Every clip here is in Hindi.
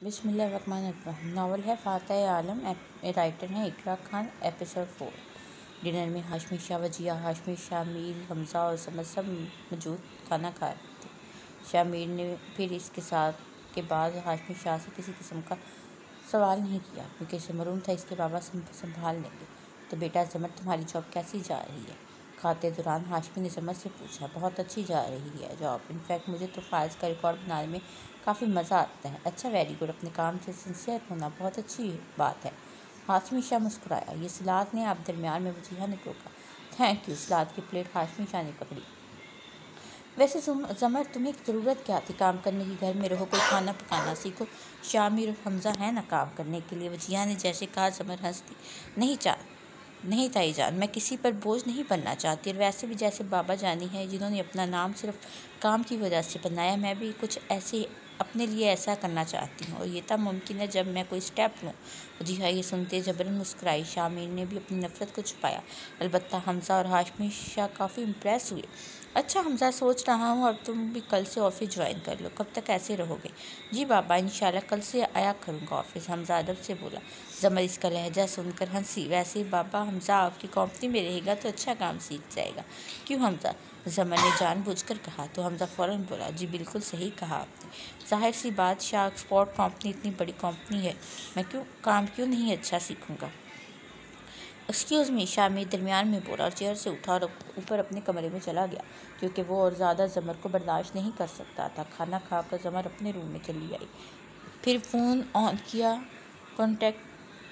बिस्मिल्लाहिर्रहमानिर्रहीम। नावल है फ़ातिह आलम, राइटर हैं इकरा खान। एपिसोड 4। डिनर में हाशमी शाह, वजिया, हाशमी शाह, मीर, हमज़ा और समद सब मौजूद खाना खा रहे थे। शाह मीर ने फिर इसके साथ के बाद हाशमी शाह से किसी किस्म का सवाल नहीं किया क्योंकि मरूम था इसके बाबा संभाल लेंगे। तो बेटा ज़मर, तुम्हारी जॉब कैसी जा रही है? खाते दौरान हाशमी ने ज़मर से पूछा। बहुत अच्छी जा रही है जॉब। इनफैक्ट मुझे तो फाइल्स का रिकॉर्ड बनाने में काफ़ी मज़ा आता है। अच्छा, वेरी गुड। अपने काम से सिंसियर होना बहुत अच्छी बात है। हाशमी शाह मुस्कुराया। ये सलाद ने आप दरमियान में वजीहा ने टोका। Thank you. सलाद की प्लेट हाशमी शाह ने पकड़ी। वैसे ज़मर, तुम्हें ज़रूरत क्या थी काम करने की? घर में रहो, कोई खाना पकाना सीखो। शामिर और हमज़ा है ना काम करने के लिए। वजिया ने जैसे कहा। ज़मर हंस दी। नहीं ताईजान, मैं किसी पर बोझ नहीं बनना चाहती। और वैसे भी जैसे बाबा जानी है जिन्होंने अपना नाम सिर्फ काम की वजह से बनाया, मैं भी कुछ ऐसे अपने लिए ऐसा करना चाहती हूँ और ये तब मुमकिन है जब मैं कोई स्टेप लूँ। जी हाँ, ये सुनते जबरन मुस्कुराई। शामिर ने भी अपनी नफ़रत को छुपाया। अलबत्ता हमज़ा और हाशमी शाह काफ़ी इम्प्रेस हुए। अच्छा हमज़ा, सोच रहा हूँ अब तुम भी कल से ऑफिस ज्वाइन कर लो। कब तक ऐसे रहोगे? जी बाबा, इंशाल्लाह कल से आया करूँगा ऑफिस, हमज़ा अदब से बोला। ज़मर इसका लहजा सुनकर हंसी। वैसे बाबा, हमज़ा आपकी कंपनी में रहेगा तो अच्छा काम सीख जाएगा। क्यों हमज़ा? ज़मर ने जानबूझकर कहा। तो हमज़ा फ़ौरन बोला, जी बिल्कुल सही कहा आपने। ज़ाहिर सी बात, शाह एक्सपोर्ट कंपनी इतनी बड़ी कंपनी है, मैं क्यों नहीं अच्छा सीखूँगा। एक्सक्यूज़ मी, शामिर दरमियान में बोला और चेयर से उठा और ऊपर अपने कमरे में चला गया क्योंकि वो और ज़्यादा ज़मर को बर्दाश्त नहीं कर सकता था। खाना खाकर ज़मर अपने रूम में चली आई। फिर फ़ोन ऑन किया। कॉन्टैक्ट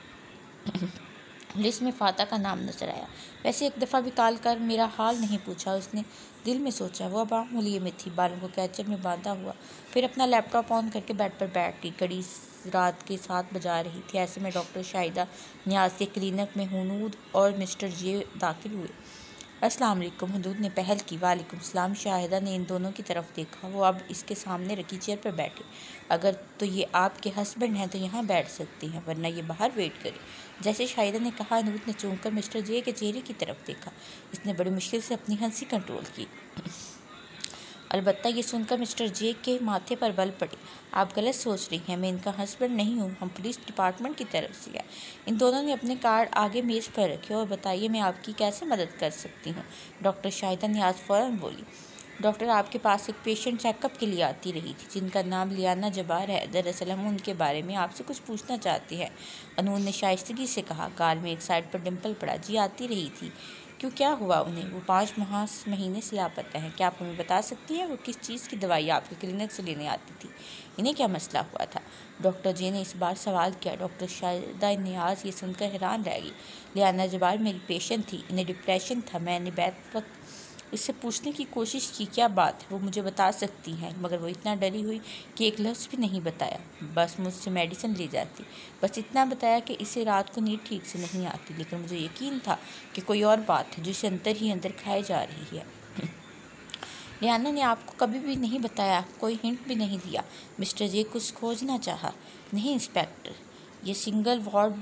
लिस्ट में फ़ातिह का नाम नजर आया। वैसे एक दफ़ा भी कॉल कर मेरा हाल नहीं पूछा, उसने दिल में सोचा। वो अब आमूलिये में थी, बालों को कैचर में बांधा हुआ। फिर अपना लैपटॉप ऑन करके बेड पर बैठ गई। घड़ी रात के 7 बजा रही थी। ऐसे में डॉक्टर शाहिदा नियाज़ के क्लिनिक में हनूद और मिस्टर जे दाखिल हुए। अस्सलाम वालेकुम, हदूद ने पहल की। वालेकुम सलाम। शाहिदा ने इन दोनों की तरफ देखा। वो अब इसके सामने रखी चेयर पर बैठे। अगर तो ये आपके हस्बैंड हैं तो यहाँ बैठ सकती हैं, वरना ये बाहर वेट करें। जैसे शाहिदा ने कहा, हदूद ने चूंककर मिस्टर जे के चेहरे की तरफ देखा। इसने बड़ी मुश्किल से अपनी हंसी कंट्रोल की। अलबत्ता ये सुनकर मिस्टर जे के माथे पर बल पड़े। आप गलत सोच रही हैं, मैं इनका हस्बैंड नहीं हूँ, हम पुलिस डिपार्टमेंट की तरफ से हैं। इन दोनों ने अपने कार्ड आगे मेज़ पर रखे। और बताइए मैं आपकी कैसे मदद कर सकती हूँ? डॉक्टर शाहिदा नियाज़ फ़ौरन बोली। डॉक्टर, आपके पास एक पेशेंट चेकअप के लिए आती रही थी जिनका नाम लियाना जबार है। दरअसल हम उनके बारे में आपसे कुछ पूछना चाहते हैं, अनून ने शाइस्तगी से कहा। गाल में एक साइड पर डिम्पल पड़ा। जी आती रही थी। क्यों, क्या हुआ उन्हें? वो 5 महीने से लापता हैं। क्या आप हमें बता सकती हैं वो किस चीज़ की दवाई आपके क्लिनिक से लेने आती थी? इन्हें क्या मसला हुआ था? डॉक्टर जे ने इस बार सवाल किया। डॉक्टर शाहिदा नियाज़ ये सुनकर हैरान रह गई। लियाना जबार मेरी पेशेंट थी, इन्हें डिप्रेशन था। मैंने बैठ वक्त इससे पूछने की कोशिश की क्या बात है, वो मुझे बता सकती हैं, मगर वो इतना डरी हुई कि एक लफ्ज़ भी नहीं बताया। बस मुझसे मेडिसिन ले जाती। बस इतना बताया कि इसे रात को नींद ठीक से नहीं आती। लेकिन मुझे यकीन था कि कोई और बात है जो इसे अंदर ही अंदर खाए जा रही है। लियाना ने आपको कभी भी नहीं बताया, कोई हिंट भी नहीं दिया? मिस्टर जे कुछ खोजना चाहा। नहीं इंस्पेक्टर, ये सिंगल वर्ड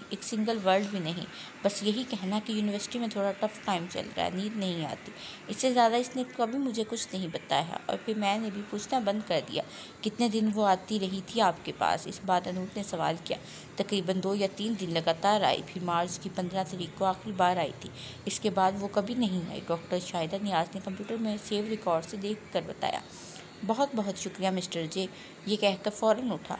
भी नहीं, बस यही कहना कि यूनिवर्सिटी में थोड़ा टफ टाइम चल रहा है, नींद नहीं आती। इससे ज़्यादा इसने कभी मुझे कुछ नहीं बताया। और फिर मैंने भी पूछना बंद कर दिया। कितने दिन वो आती रही थी आपके पास? इस बात अनूप ने सवाल किया। तकरीबन 2 या 3 दिन लगातार आई। फिर मार्च की 15 तारीख को आखिरी बार आई थी। इसके बाद वो कभी नहीं आई। डॉक्टर शाहिदा नियाज़ ने कंप्यूटर में सेव रिकॉर्ड से देख कर बताया। बहुत बहुत शुक्रिया मिस्टर जे, ये कहकर फ़ौरन उठा।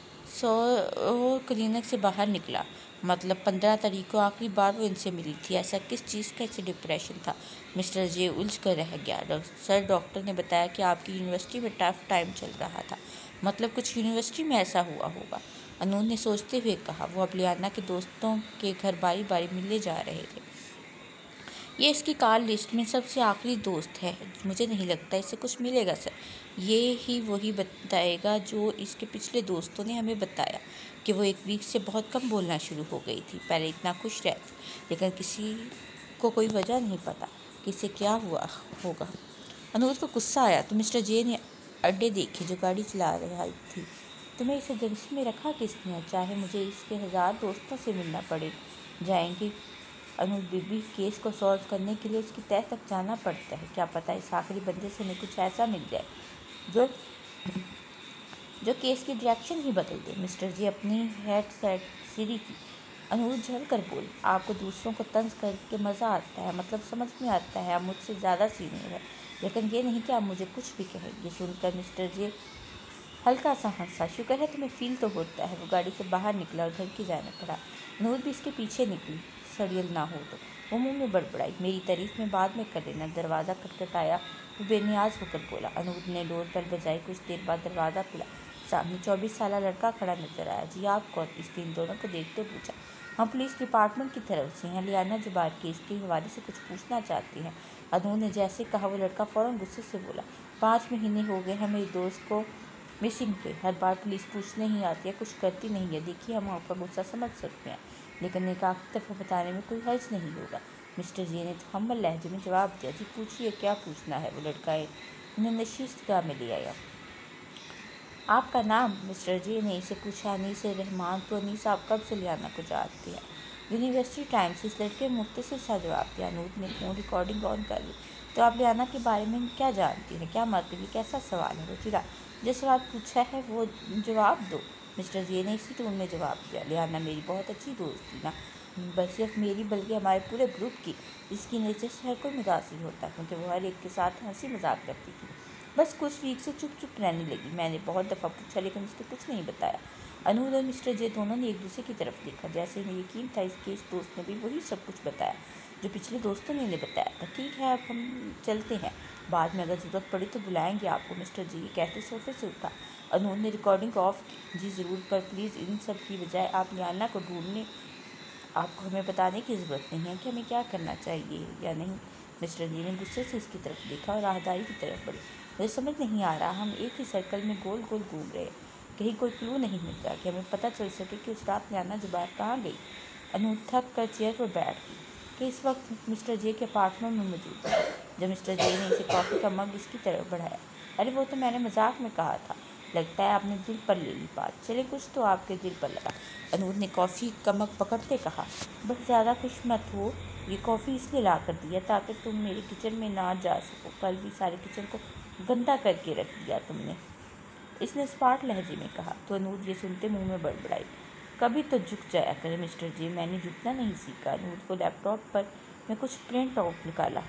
वो क्लिनिक से बाहर निकला। मतलब 15 तारीख को आखिरी बार वो इनसे मिली थी। ऐसा किस चीज़ का इसे डिप्रेशन था? मिस्टर जे उलझ कर रह गया। सर, डॉक्टर ने बताया कि आपकी यूनिवर्सिटी में टफ टाइम चल रहा था। मतलब कुछ यूनिवर्सिटी में ऐसा हुआ होगा, अनून ने सोचते हुए कहा। वो अब लियाना के दोस्तों के घर बारी बारी मिलने जा रहे थे। ये इसकी कॉल लिस्ट में सबसे आखिरी दोस्त है। मुझे नहीं लगता इसे कुछ मिलेगा सर। ये ही वही बताएगा जो इसके पिछले दोस्तों ने हमें बताया कि वो 1 वीक से बहुत कम बोलना शुरू हो गई थी। पहले इतना खुश रहती, लेकिन किसी को कोई वजह नहीं पता कि इसे क्या हुआ होगा। अनूज को गुस्सा आया तो मिस्टर जे ने अड्डे देखे जो गाड़ी चला रही थी। तुम्हें इसे एजेंसी में रखा किसने? चाहे मुझे इसके 1000 दोस्तों से मिलना पड़े जाएंगे। अनूप बीबी, केस को सॉल्व करने के लिए उसकी तह तक जाना पड़ता है। क्या पता इस आखिरी बंदे से हमें कुछ ऐसा मिल जाए जो जो केस की डायरेक्शन ही बदल दे। मिस्टर जी अपनी हेडसेट सीढ़ी की। अनूप झल कर बोल, आपको दूसरों को तंज करके मज़ा आता है, मतलब समझ में आता है आप मुझसे ज़्यादा सीनियर है, लेकिन ये नहीं कि आप मुझे कुछ भी कहें। ये सुनकर मिस्टर जी हल्का सा हंसा। शुक्र है तुम्हें फील तो होता है। वो गाड़ी से बाहर निकला और घर की जाने पड़ा। नूर भी इसके पीछे निकली, सड़ियल ना हो तो। वो मुंह में बड़बड़ाई, मेरी तारीफ में बाद में कर देना। दरवाज़ा खटखटाया। वो बेनियाज होकर बोला। अनूप ने डोर बेल बजाई। कुछ देर बाद दरवाज़ा खुला। सामने 24 साल लड़का खड़ा नजर आया। जी आप कौन? इसने इन दोनों को देखते पूछा। हम पुलिस डिपार्टमेंट की तरफ से हैं, लियाना जुबार केस के हवाले से कुछ पूछना चाहती हैं। अनूप ने जैसे कहा वो लड़का फ़ौरन गुस्से से बोला, 5 महीने हो गए हैं मेरी दोस्त को मिसिंग हुए। हर बार पुलिस पूछने ही आती है, कुछ करती नहीं है। देखिए हम आपका गुस्सा समझ सकते हैं, लेकिन एक आखिरी दफ़ा बताने में कोई हर्ज नहीं होगा। मिस्टर जी ने हम्बल लहजे में जवाब दिया। जी पूछिए, क्या पूछना है? वो लड़का इन्हें नशिस्तगाह में ले आया। आपका नाम? मिस्टर जी ने इसे पूछा। अनीस रहमान। तो अनीस आप कब से लियाना को जानती है? यूनिवर्सिटी टाइम से। इस लड़के ने मुख्तसर सा जवाब दिया। अनूप ने फ़ोन रिकॉर्डिंग ऑन कर ली। तो आप लियाना के बारे में क्या जानती हैं? क्या मतलब? ये कैसा सवाल है? वो चिढ़ा। जो सवाल पूछा है वो जवाब दो। मिस्टर जी ने इसी टोन में जवाब दिया। लियाना मेरी बहुत अच्छी दोस्त थी ना, बस सिर्फ मेरी बल्कि हमारे पूरे ग्रुप की। इसकी नेचर से हर कोई मुतासिर होता है, क्योंकि वो हर एक के साथ हंसी मजाक करती थी। बस कुछ वीक से चुप चुप रहने लगी। मैंने बहुत दफ़ा पूछा, लेकिन उसने कुछ नहीं बताया। अनूर और मिस्टर जे दोनों ने एक दूसरे की तरफ देखा। जैसे इन्हें यकीन था इसके इस दोस्त ने भी वही सब कुछ बताया जो पिछले दोस्तों ने इन्हें बताया था। ठीक है, अब हम चलते हैं, बाद में अगर ज़रूरत पड़ी तो बुलाएंगे आपको। मिस्टर जी कहते सोफे से उठा। अनूर ने रिकॉर्डिंग ऑफ की। जी ज़रूर, पर प्लीज़ इन सब की बजाय आप लियाना को ढूंढने, आपको हमें बताने की ज़रूरत नहीं है कि हमें क्या करना चाहिए या नहीं। मिस्टर जी ने गुस्से से उसकी तरफ देखा और राहदारी की तरफ बढ़े। मुझे समझ नहीं आ रहा, हम एक ही सर्कल में गोल गोल घूम रहे हैं। कहीं कोई क्लू नहीं मिल रहा कि हमें पता चल सके कि उस रात लियाना जुबार कहाँ गई। अनूप थक कर चेयर पर बैठ गई कि इस वक्त मिस्टर जे के अपार्टमेंट में मौजूद था। जब मिस्टर जे ने इसे कॉफ़ी का मग इसकी तरफ बढ़ाया। अरे वो तो मैंने मजाक में कहा था, लगता है आपने दिल पर ले ली बात। चले, कुछ तो आपके दिल पर लगा। अनूर ने कॉफ़ी का मग पकड़ते कहा। बस ज़्यादा खुश मत हो, ये कॉफ़ी इसलिए ला कर दिया ताकि तुम मेरे किचन में ना जा सको। कल भी सारे किचन को गंदा करके रख दिया तुमने, इसने स्पार्ट लहजे में कहा। तो अनूर ये सुनते मुंह में बड़बड़ाई। कभी तो झुक जाया करें मिस्टर जी, मैंने झुकना नहीं सीखा। अनूर को लैपटॉप पर मैं कुछ प्रिंट आउट निकाला।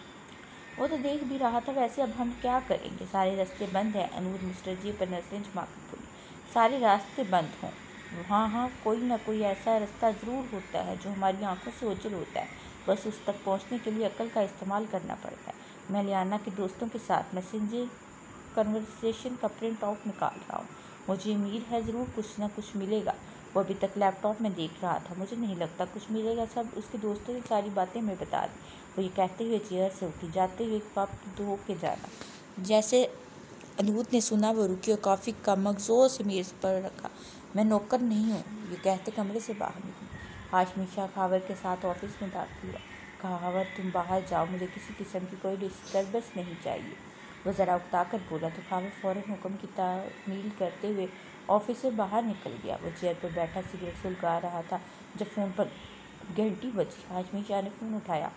वो तो देख भी रहा था। वैसे अब हम क्या करेंगे? सारे रास्ते बंद हैं। अनूर मिस्टर जी पर नजरें झुमा कर बोली। सारे रास्ते बंद हों? हाँ हाँ, कोई ना कोई ऐसा रास्ता ज़रूर होता है जो हमारी आंखों से ओझल होता है। बस उस तक पहुंचने के लिए अक्ल का इस्तेमाल करना पड़ता है। मैं लियाना के दोस्तों के साथ मैसेंजर कन्वर्सेशन का प्रिंट आउट निकाल रहा हूँ। मुझे उम्मीद है ज़रूर कुछ ना कुछ मिलेगा। वो अभी तक लैपटॉप में देख रहा था। मुझे नहीं लगता कुछ मिलेगा, सब उसके दोस्तों की सारी बातें मैं बता दी। वो ये कहते हुए चेयर से उठी। जाते हुए कप धो के जाना। जैसे अनूप ने सुना वो रुकी और कॉफ़ी का मग जोर से मेज़ पर रखा। मैं नौकर नहीं हूँ, ये कहते कमरे से बाहर निकली। हाशमी शाह खावर के साथ ऑफिस में दाखिल हुआ। खावर तुम बाहर जाओ, मुझे किसी किस्म की कोई डिस्टर्बेंस नहीं चाहिए। वो ज़रा उकता कर बोला तो खावर फ़ौरन हुक्म की तामील करते हुए ऑफिस से बाहर निकल गया। वो चेयर पर बैठा सिगरेट सुलगा रहा था जब फ़ोन पर घंटी बजी। हाशमी शाह ने फ़ोन उठाया।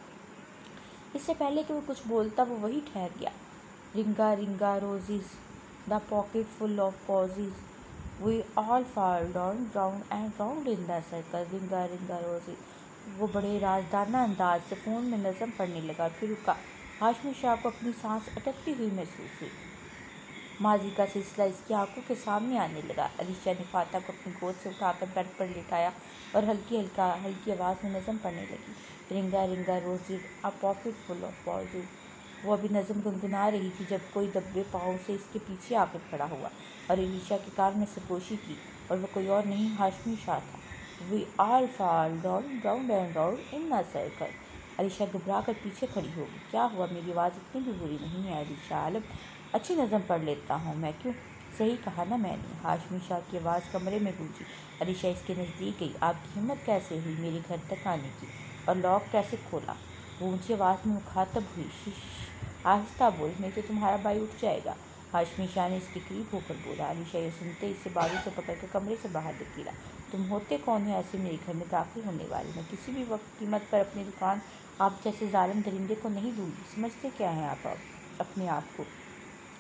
इससे पहले कि वो कुछ बोलता वो वही ठहर गया। Ring a ring a roses, the pocket full of posies, we all fall down round and round in the circle, ring a ring a roses. वो बड़े राजदाना अंदाज से फ़ोन में नज़म पढ़ने लगा, फिर रुका। हाशमी शाह को अपनी सांस अटकती हुई महसूस हुई। माजी का सिलसिला इसकी आंखों के सामने आने लगा। अलीशा ने फाता को अपनी गोद से उठाकर बेड पर लिटाया और हल्की आवाज़ में नज़म पढ़ने लगी। Ring a ring a rosy, a pocket full of posies. वो अभी नज़म गुनगुना रही थी जब कोई दब्बे पाँव से इसके पीछे आकर खड़ा हुआ और अलीशा के कान में सरगोशी की, और वो कोई और नहीं हाशमी शाह था। We all fall down round and round in a circle. Alisha घबरा कर पीछे खड़ी होगी। क्या हुआ? मेरी आवाज़ इतनी भी बुरी नहीं है अलीशा, आलम अच्छी नज़म पढ़ लेता हूँ मैं, क्यों? सही कहा ना मैंने। हाशमी शाह की आवाज़ कमरे में गूंजी। अलीशा इसके नज़दीक गई। आपकी हिम्मत कैसे हुई मेरे घर तक आने की, और लॉक कैसे खोला? वो ऊँची आवाज़ में मुखातब हुई। आहिस्ता बोल, नहीं तो तुम्हारा भाई उठ जाएगा। हाशमी शाह ने इसके करीब होकर बोला। अलीशा ये सुनते इसे बाजू से पकड़कर कमरे से बाहर धकेला। तुम होते कौन हो ऐसे मेरे घर में दाखिल होने वाले? मैं किसी भी वक्त कीमत पर अपनी दुकान आप जैसे जालिम दरिंदे को नहीं दूंगी। समझते क्या हैं आप अपने आप को?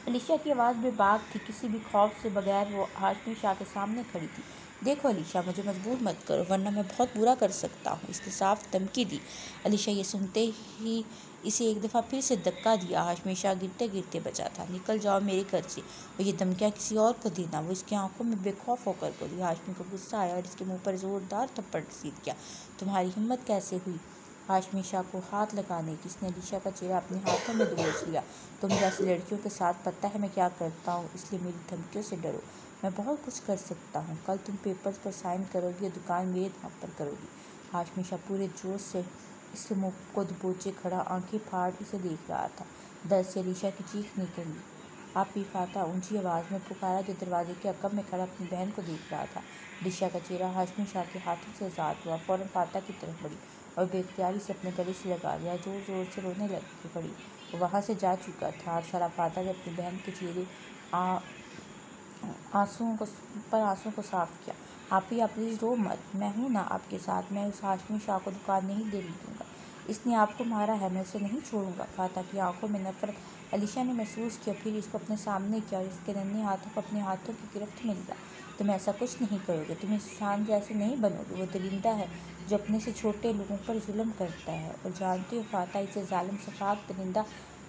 अलीशा की आवाज़ बेबाक थी, किसी भी खौफ से बगैर वो हाशमी शाह के सामने खड़ी थी। देखो अलीशा, मुझे मजबूर मत करो वरना मैं बहुत बुरा कर सकता हूँ, इसने साफ धमकी दी। अलीशा ये सुनते ही इसे एक दफ़ा फिर से धक्का दिया। हाशमी शाह गिरते गिरते बचा था। निकल जाओ मेरे घर से, और ये धमकियाँ किसी और को देना। वो इसकी आंखों में बेखौफ होकर बोली। हाशमी को गुस्सा आया और इसके मुंह पर ज़ोरदार थप्पड़ सीध किया। तुम्हारी हिम्मत कैसे हुई हाशमी शाह को हाथ लगाने की? इसने अलीशा का चेहरा अपने हाथों में दबोच लिया। तुम जैसी लड़कियों के साथ पता है मैं क्या करता हूँ, इसलिए मेरी धमकियों से डरो। मैं बहुत कुछ कर सकता हूँ। कल तुम पेपर्स पर साइन करोगी और दुकान मेरे नाम पर करोगी। हाशमी शाह पूरे जोश से इसके मुँह को दबोचे खड़ा, आंखें फाड़ इसे देख रहा था। दर्द से अलीशा की चीख निकली। आपी फाता ऊंची आवाज़ में पुकारा, जो दरवाजे के अकब में खड़ा अपनी बहन को देख रहा था। अलीशा का चेहरा हाशमी शाह के हाथों से आज़ाद हुआ। फ़ौरन फाता की तरफ बढ़ी और बेख्तियारी से अपने गले से लगा लिया। ज़ोर ज़ोर से रोने लग पड़ी। वो वहाँ से जा चुका था और सारा फाता ने अपनी बहन के चेहरे आंसुओं को साफ किया। आप प्लीज़ रो मत, मैं हूँ ना आपके साथ। मैं उस हाशमी शाह को दुकान नहीं देने दूँगा। इसने आपको मारा है, मैं इसे नहीं छोड़ूंगा। फाता की आंखों में नफरत अलीशा ने महसूस किया। फिर इसको अपने सामने किया और इसके नन्हे हाथों को अपने हाथों की गिरफ्त में लिया। तुम ऐसा कुछ नहीं करोगे, तुम इंसान जैसे नहीं बनोगे। वो दरिंदा है जो अपने से छोटे लोगों पर जुल्म करता है, और जानते हो फाता, इसे जालिम सफाक दरिंदा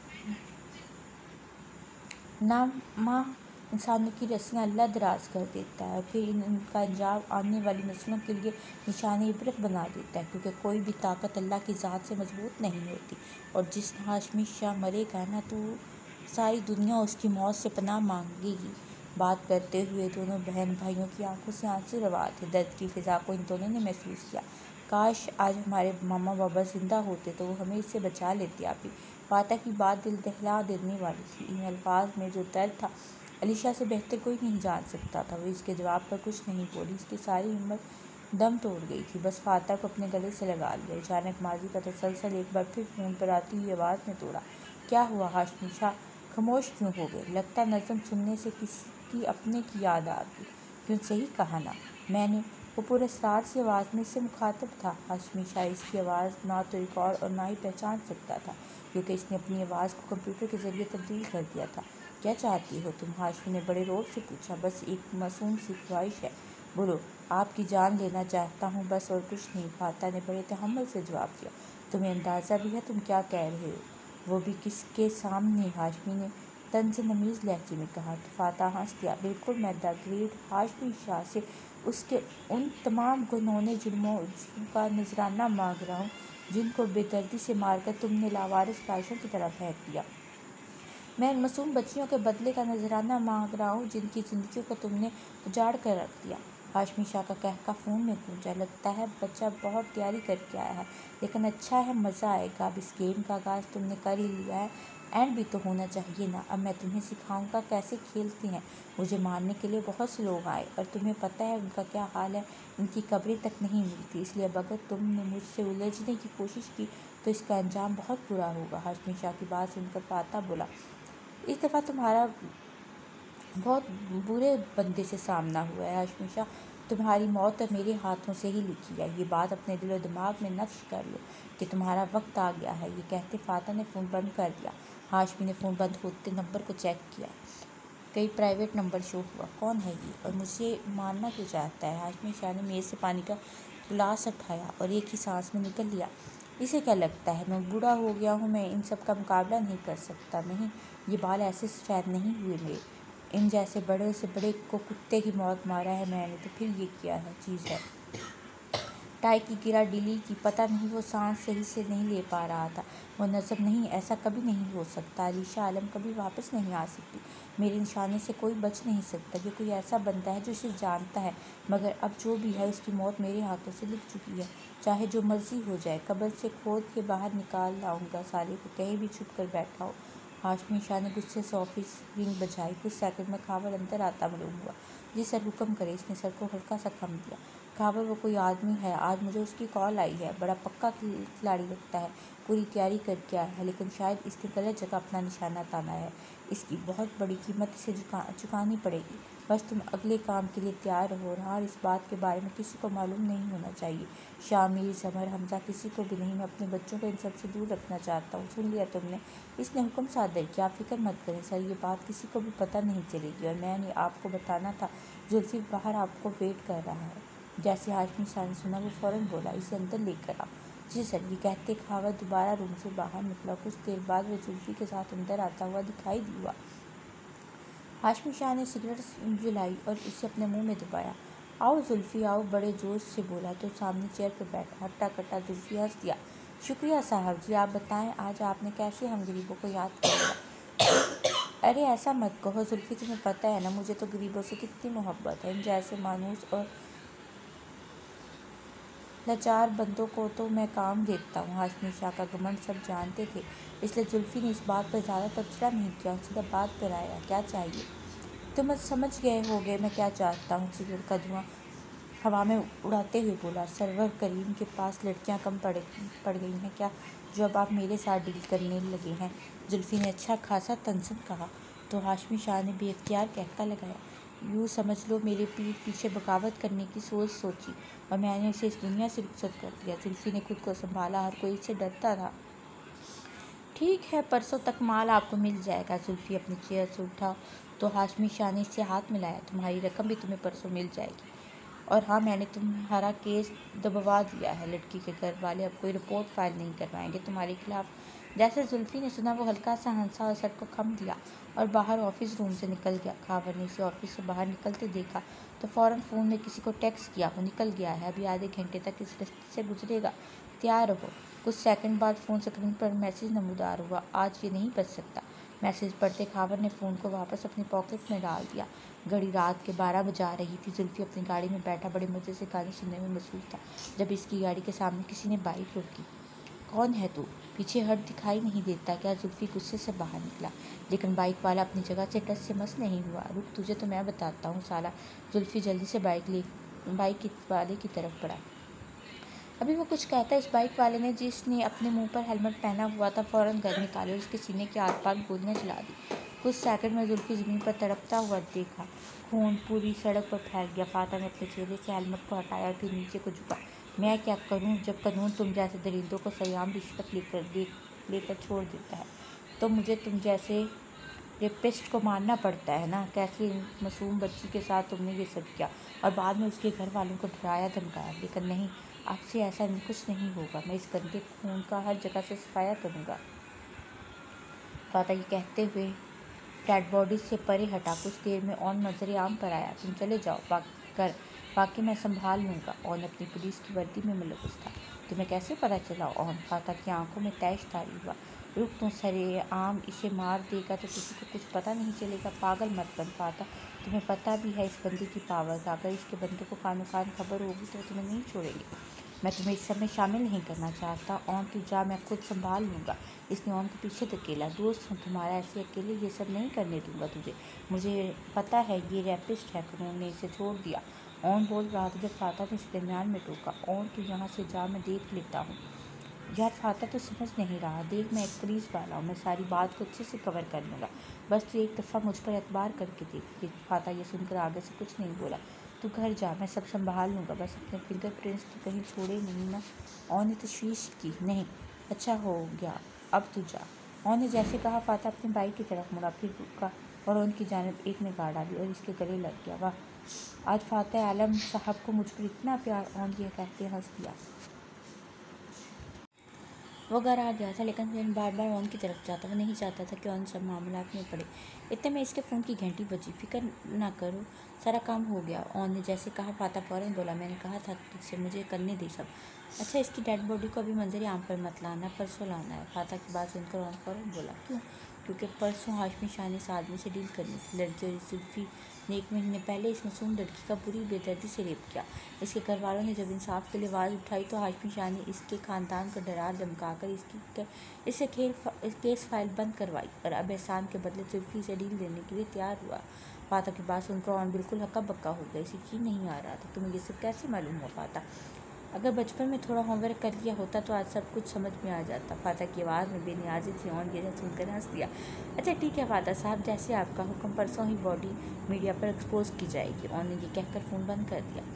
नामा इंसानों की रस्सियाँ अल्लाह दराज कर देता है, फिर इनका अंजाम आने वाली नस्लों के लिए निशान इबरत बना देता है, क्योंकि कोई भी ताकत अल्लाह की ज़ात से मजबूत नहीं होती। और जिस हाशमी शाह मरेगा ना, तो सारी दुनिया उसकी मौत से पनाह मांगेगी। बात करते हुए दोनों बहन भाइयों की आंखों से आंसू रवा थे। दर्द की फिजा को इन दोनों ने महसूस किया। काश आज हमारे मामा बाबा जिंदा होते तो वो हमें इससे बचा लेते। आपी फाता की बात दिल दहला देने वाली थी। इन अल्फाज में जो दर्द था अलीशा से बेहतर कोई नहीं जान सकता था। वो इसके जवाब पर कुछ नहीं बोली। इसकी सारी हिम्मत दम तोड़ गई थी। बस फाता को अपने गले से लगा लिया। अचानक माजी का तसलसल एक बार फिर फ़ोन पर आती हुई आवाज़ में तोड़ा। क्या हुआ हाशमी शाह, खामोश क्यों हो गए? लगता नज़म सुनने से किसी की अपने की याद आ गई। क्यों, सही कहा ना मैंने? वो पूरे असरार से आवाज़ में इससे मुखातब था। हाशमी शाह इसकी आवाज़ ना तो रिकॉर्ड और ना ही पहचान सकता था, क्योंकि इसने अपनी आवाज़ को कंप्यूटर के ज़रिए तब्दील कर दिया था। क्या चाहती हो तुम? हाशमी ने बड़े रोब से पूछा। बस एक मासूम सी ख्वाहिश है, बोलो। आपकी जान लेना चाहता हूँ, बस, और कुछ नहीं। फाता ने बड़े तहम्मुल से जवाब दिया। तुम्हें अंदाज़ा भी है तुम क्या कह रहे हो? वो भी किसके सामने? हाशमी ने तंज़ नमीज़ लहजे में कहा। तो फाता हंस दिया। बिल्कुल, मैं द ग्रेट हाशमी शाह से उसके उन तमाम घिनौने जुर्मों का नजराना मांग रहा हूँ जिनको बेदर्दी से मारकर तुमने लावारिस लाशों की तरह फेंक दिया। मैं इन मासूम बच्चियों के बदले का नजराना मांग रहा हूँ जिनकी ज़िंदगियों को तुमने उजाड़ कर रख दिया। हाशमी शाह का कहका फ़ोन में गूंजा। लगता है बच्चा बहुत तैयारी करके आया है, लेकिन अच्छा है, मज़ा आएगा। अब इस गेम का आगाज़ तुमने कर ही लिया है, एंड भी तो होना चाहिए ना। अब मैं तुम्हें सिखाऊंगा कैसे खेलते हैं। मुझे मारने के लिए बहुत से लोग आए, और तुम्हें पता है उनका क्या हाल है। इनकी कब्रें तक नहीं मिलती। इसलिए अब अगर तुमने मुझसे उलझने की कोशिश की तो इसका अंजाम बहुत बुरा होगा। हाशमी शाह की बात सुनकर फाता बोला, इस दफ़ा तुम्हारा बहुत बुरे बंदे से सामना हुआ है हाशमी शाह। तुम्हारी मौत मेरे हाथों से ही लिखी है। ये बात अपने दिलो दिमाग में नक्श कर लो कि तुम्हारा वक्त आ गया है। ये कहते फाता ने फ़ोन बंद कर दिया। हाशमी ने फ़ोन बंद होते नंबर को चेक किया। कई प्राइवेट नंबर शो हुआ। कौन है ये, और मुझे मारना क्यों चाहता है? हाशमी शाह ने मेज़ से पानी का गिलास उठाया और एक ही सांस में निकल लिया। इसे क्या लगता है मैं बूढ़ा हो गया हूँ? मैं इन सब का मुकाबला नहीं कर सकता। नहीं, ये बाल ऐसे सफ़ेद नहीं हुए मेरे। इन जैसे बड़े से बड़े को कुत्ते की मौत मारा है मैंने, तो फिर ये क्या है चीज़ है? टाई की गिरा डिली की, पता नहीं वो सांस सही से नहीं ले पा रहा था। वो नज़म नहीं, ऐसा कभी नहीं हो सकता। अलीशा आलम कभी वापस नहीं आ सकती। मेरे निशाने से कोई बच नहीं सकता। ये कोई ऐसा बंदा है जो इसे जानता है, मगर अब जो भी है उसकी मौत मेरे हाथों से लिख चुकी है। चाहे जो मर्जी हो जाए, कब्र से खोद के बाहर निकाल लाऊंगा साले को, कहीं भी छुप कर बैठा हो। हाशमी शाह ने गुस्से से ऑफिस रिंग बजाई। कुछ सेकंड में खावर अंदर आता मालूम हुआ। जी सर, हुक्म करे। इसने सर को हल्का सा खम दिया। खावर, वो कोई आदमी है, आज मुझे उसकी कॉल आई है। बड़ा पक्का खिलाड़ी लगता है, पूरी तैयारी करके आया है, लेकिन शायद इसने गलत जगह अपना निशाना ताना है। इसकी बहुत बड़ी कीमत इसे चुकानी पड़ेगी। बस तुम अगले काम के लिए तैयार रहो। और हाँ, इस बात के बारे में किसी को मालूम नहीं होना चाहिए। शामिर, समर, हमजा, किसी को भी नहीं। मैं अपने बच्चों को इन सब से दूर रखना चाहता हूँ। सुन लिया तुमने? इसने हुक्म सादर किया। आप फिक्र मत करें सर, ये बात किसी को भी पता नहीं चलेगी। और मैंने आपको बताना था, जुल्फी बाहर आपको वेट कर रहा है। जैसे हाशमी शाह ने सुना, वो फ़ौरन बोला, इसे अंदर लेकर आओ। जी सर। ये कहते खावर दोबारा रूम से बाहर निकला। कुछ देर बाद वह जुल्फी के साथ अंदर आता हुआ दिखाई दिया। हाशमी शाह ने सिगरेट जलाई और इसे अपने मुंह में दबाया। आओ जुल्फी आओ, बड़े जोश से बोला तो सामने चेयर पर बैठा। हट्टा कट्टा जुल्फी हंस दिया। शुक्रिया साहब जी, आप बताएं आज आपने कैसे हम गरीबों को याद किया? अरे ऐसा मत कहो जुल्फी, तुम्हें पता है ना मुझे तो गरीबों से कितनी मोहब्बत है। इन जैसे मानूस और लाचार बंदों को तो मैं काम देता हूँ। हाशमी शाह का घमंड सब जानते थे, इसलिए जुल्फी ने इस बात पर ज़्यादा तबसरा नहीं किया। सीधा बात पर आया, क्या चाहिए? तुम समझ गए होगे मैं क्या चाहता हूँ। सिगरेट का धुआं हवा में उड़ाते हुए बोला, सरवर करीम के पास लड़कियाँ कम पड़ गई हैं क्या, जो अब आप मेरे साथ डील करने लगे हैं? जुल्फी ने अच्छा खासा तंजन कहा तो हाशमी शाह ने बेख्तियार कहका लगाया, यूँ समझ लो मेरे पीठ पीछे बगावत करने की सोची और मैंने उसे इस दुनिया से रुखसत कर दिया। जुल्फी ने खुद को संभाला, हर कोई इससे डरता था। ठीक है, परसों तक माल आपको मिल जाएगा। जुल्फी अपनी चेयर से उठा तो हाशमी शाह ने इससे हाथ मिलाया, तुम्हारी रकम भी तुम्हें परसों मिल जाएगी। और हाँ, मैंने तुम्हारा केस दबवा दिया है। लड़की के घर वाले अब कोई रिपोर्ट फाइल नहीं करवाएंगे तुम्हारे खिलाफ। जैसे जुल्फी ने सुना, वो हल्का सा हंसा और सर को खम दिया और बाहर ऑफिस रूम से निकल गया। खावर ने इसे ऑफिस से बाहर निकलते देखा तो फ़ौरन फ़ोन में किसी को टेक्स्ट किया, वो निकल गया है, अभी आधे घंटे तक इस रास्ते से गुजरेगा, तैयार रहो। कुछ सेकंड बाद फ़ोन स्क्रीन पर मैसेज नमूदार हुआ, आज ये नहीं बच सकता। मैसेज पढ़ते खावर ने फ़ोन को वापस अपनी पॉकेट में डाल दिया। घड़ी रात के 12 बजा रही थी। जुल्फी अपनी गाड़ी में बैठा बड़े मज़े से गाने सुनने में मसरूफ़ था जब इसकी गाड़ी के सामने किसी ने बाइक रोकी। कौन है तू? पीछे हट दिखाई नहीं देता क्या? जुल्फी गुस्से से बाहर निकला, लेकिन बाइक वाला अपनी जगह से टस से मस नहीं हुआ। रुक, तुझे तो मैं बताता हूँ साला। जुल्फी जल्दी से बाइक वाले की तरफ बढ़ा। अभी वो कुछ कहता, इस बाइक वाले ने, जिसने अपने मुंह पर हेलमेट पहना हुआ था, फ़ौरन गन निकाली और उसके सीने के आर पार गोलियां चला दी। कुछ सेकंड में जुल्फी ज़मीन पर तड़पता हुआ देखा। खून पूरी सड़क पर फैल गया। फाता ने अपने चेहरे से हेलमेट को हटाया और फिर नीचे को झुका। मैं क्या करूं जब कानून तुम जैसे दरिंदों को सरेआम रिश्वत लेकर छोड़ देता है, तो मुझे तुम जैसे रेपिस्ट को मारना पड़ता है ना। कैसी मासूम बच्ची के साथ तुमने ये सब किया और बाद में उसके घर वालों को डराया धमकाया। लेकिन नहीं, आपसे ऐसा कुछ नहीं होगा। मैं इस गंदे खून का हर जगह से सफाया करूँगा। फाता ये कहते हुए डेड बॉडी से परे हटा। कुछ देर में ऑन नजर आम पर आया। तुम चले जाओ, बाकी मैं संभाल लूँगा। ऑन अपनी पुलिस की वर्दी में मुलव्वस था। तुम्हें कैसे पता चला? ऑन, फाता की आंखों में तैश तारी हुआ। रुक, तो सरे आम इसे मार देगा तो किसी को कुछ पता नहीं चलेगा। पागल मत बन फाता, तुम्हें पता भी है इस बंदे की पावर का। अगर इसके बंदे को कानो कान खबर होगी तो तुम्हें नहीं छोड़ेगी। मैं तुम्हें इस सब में शामिल नहीं करना चाहता। ऑन तू जा, मैं खुद संभाल लूँगा। इसने ऑन को पीछे धकेला। दोस्त हूँ तुम्हारा, ऐसे अकेले ये सब नहीं करने दूंगा तुझे। मुझे पता है ये रैपिस्ट है, कानून ने इसे छोड़ दिया। ऑन बोल रहा था जब फाता ने इसे दरमियान में टोका। ऑन तू यहाँ से जा, मैं देख लेता हूँ। यार फाता तो समझ नहीं रहा। देख, मैं एक पुलिस वाला हूँ, मैं सारी बात को अच्छे से कवर कर लूँगा। बस तू एक दफ़ा मुझ पर एतबार करके देख। फाता ये सुनकर आगे से कुछ नहीं बोला। तू घर जा, मैं सब संभाल लूँगा। बस अपने फिंगरप्रिंट्स तो कहीं छोड़े नहीं ना। ऑन ने तशवीश की। नहीं, अच्छा हो गया, अब तू जा। ऑन ने जैसे कहा, फाता अपनी बाइक की तरफ मुड़ा, फिर रुका और ऑन की जानिब एक ने गाड़ डाली और इसके गले लग गया। वाह, आज फाता आलम साहब को मुझ पर इतना प्यार। ऑन ये कहते हंस दिया। वो घर आ गया था, लेकिन फिर बार बार ऑन की तरफ जाता। वो नहीं चाहता था कि ऑन सब मामलात में पड़े। इतने में इसके फ़ोन की घंटी बजी। फिक्र ना करो, सारा काम हो गया। ऑन ने जैसे कहा, फाता फ़ौरन बोला, मैंने कहा था तुझसे, मुझे करने दे सब। अच्छा, इसकी डेड बॉडी को अभी मंजर आम पर मत लाना, परसों लाना है। फाता की बात सुनकर ऑन फ़ौरन बोला, क्यों? क्योंकि परसों हाशमी शाह ने इस आदमी से डील करनी थी। लड़की और जुल्फी ने 1 महीने पहले इस मासूम लड़की का पूरी बेदर्दी से रेप किया। इसके घर वालों ने जब इंसाफ के लिए आवाज़ उठाई तो हाशमी शाह ने इसके ख़ानदान को डरा धमकाकर इससे केस फाइल बंद करवाई और अब एहसान के बदले जुल्फी से डील देने के लिए तैयार हुआ। फाता की बात सुनकर ऑन बिल्कुल हक्का बक्का हो गया। इसे यकीन नहीं आ रहा था। तुम्हें ये सब कैसे मालूम हुआ फाता? अगर बचपन में थोड़ा होमवर्क कर लिया होता तो आज सब कुछ समझ में आ जाता। फाता की आवाज़ में बेनियाजी थी। ऑन ये सुनकर हंस दिया। अच्छा ठीक है फाता साहब, जैसे आपका हुक्म, परसों ही बॉडी मीडिया पर एक्सपोज की जाएगी। ऑन ने ये कहकर फ़ोन बंद कर दिया।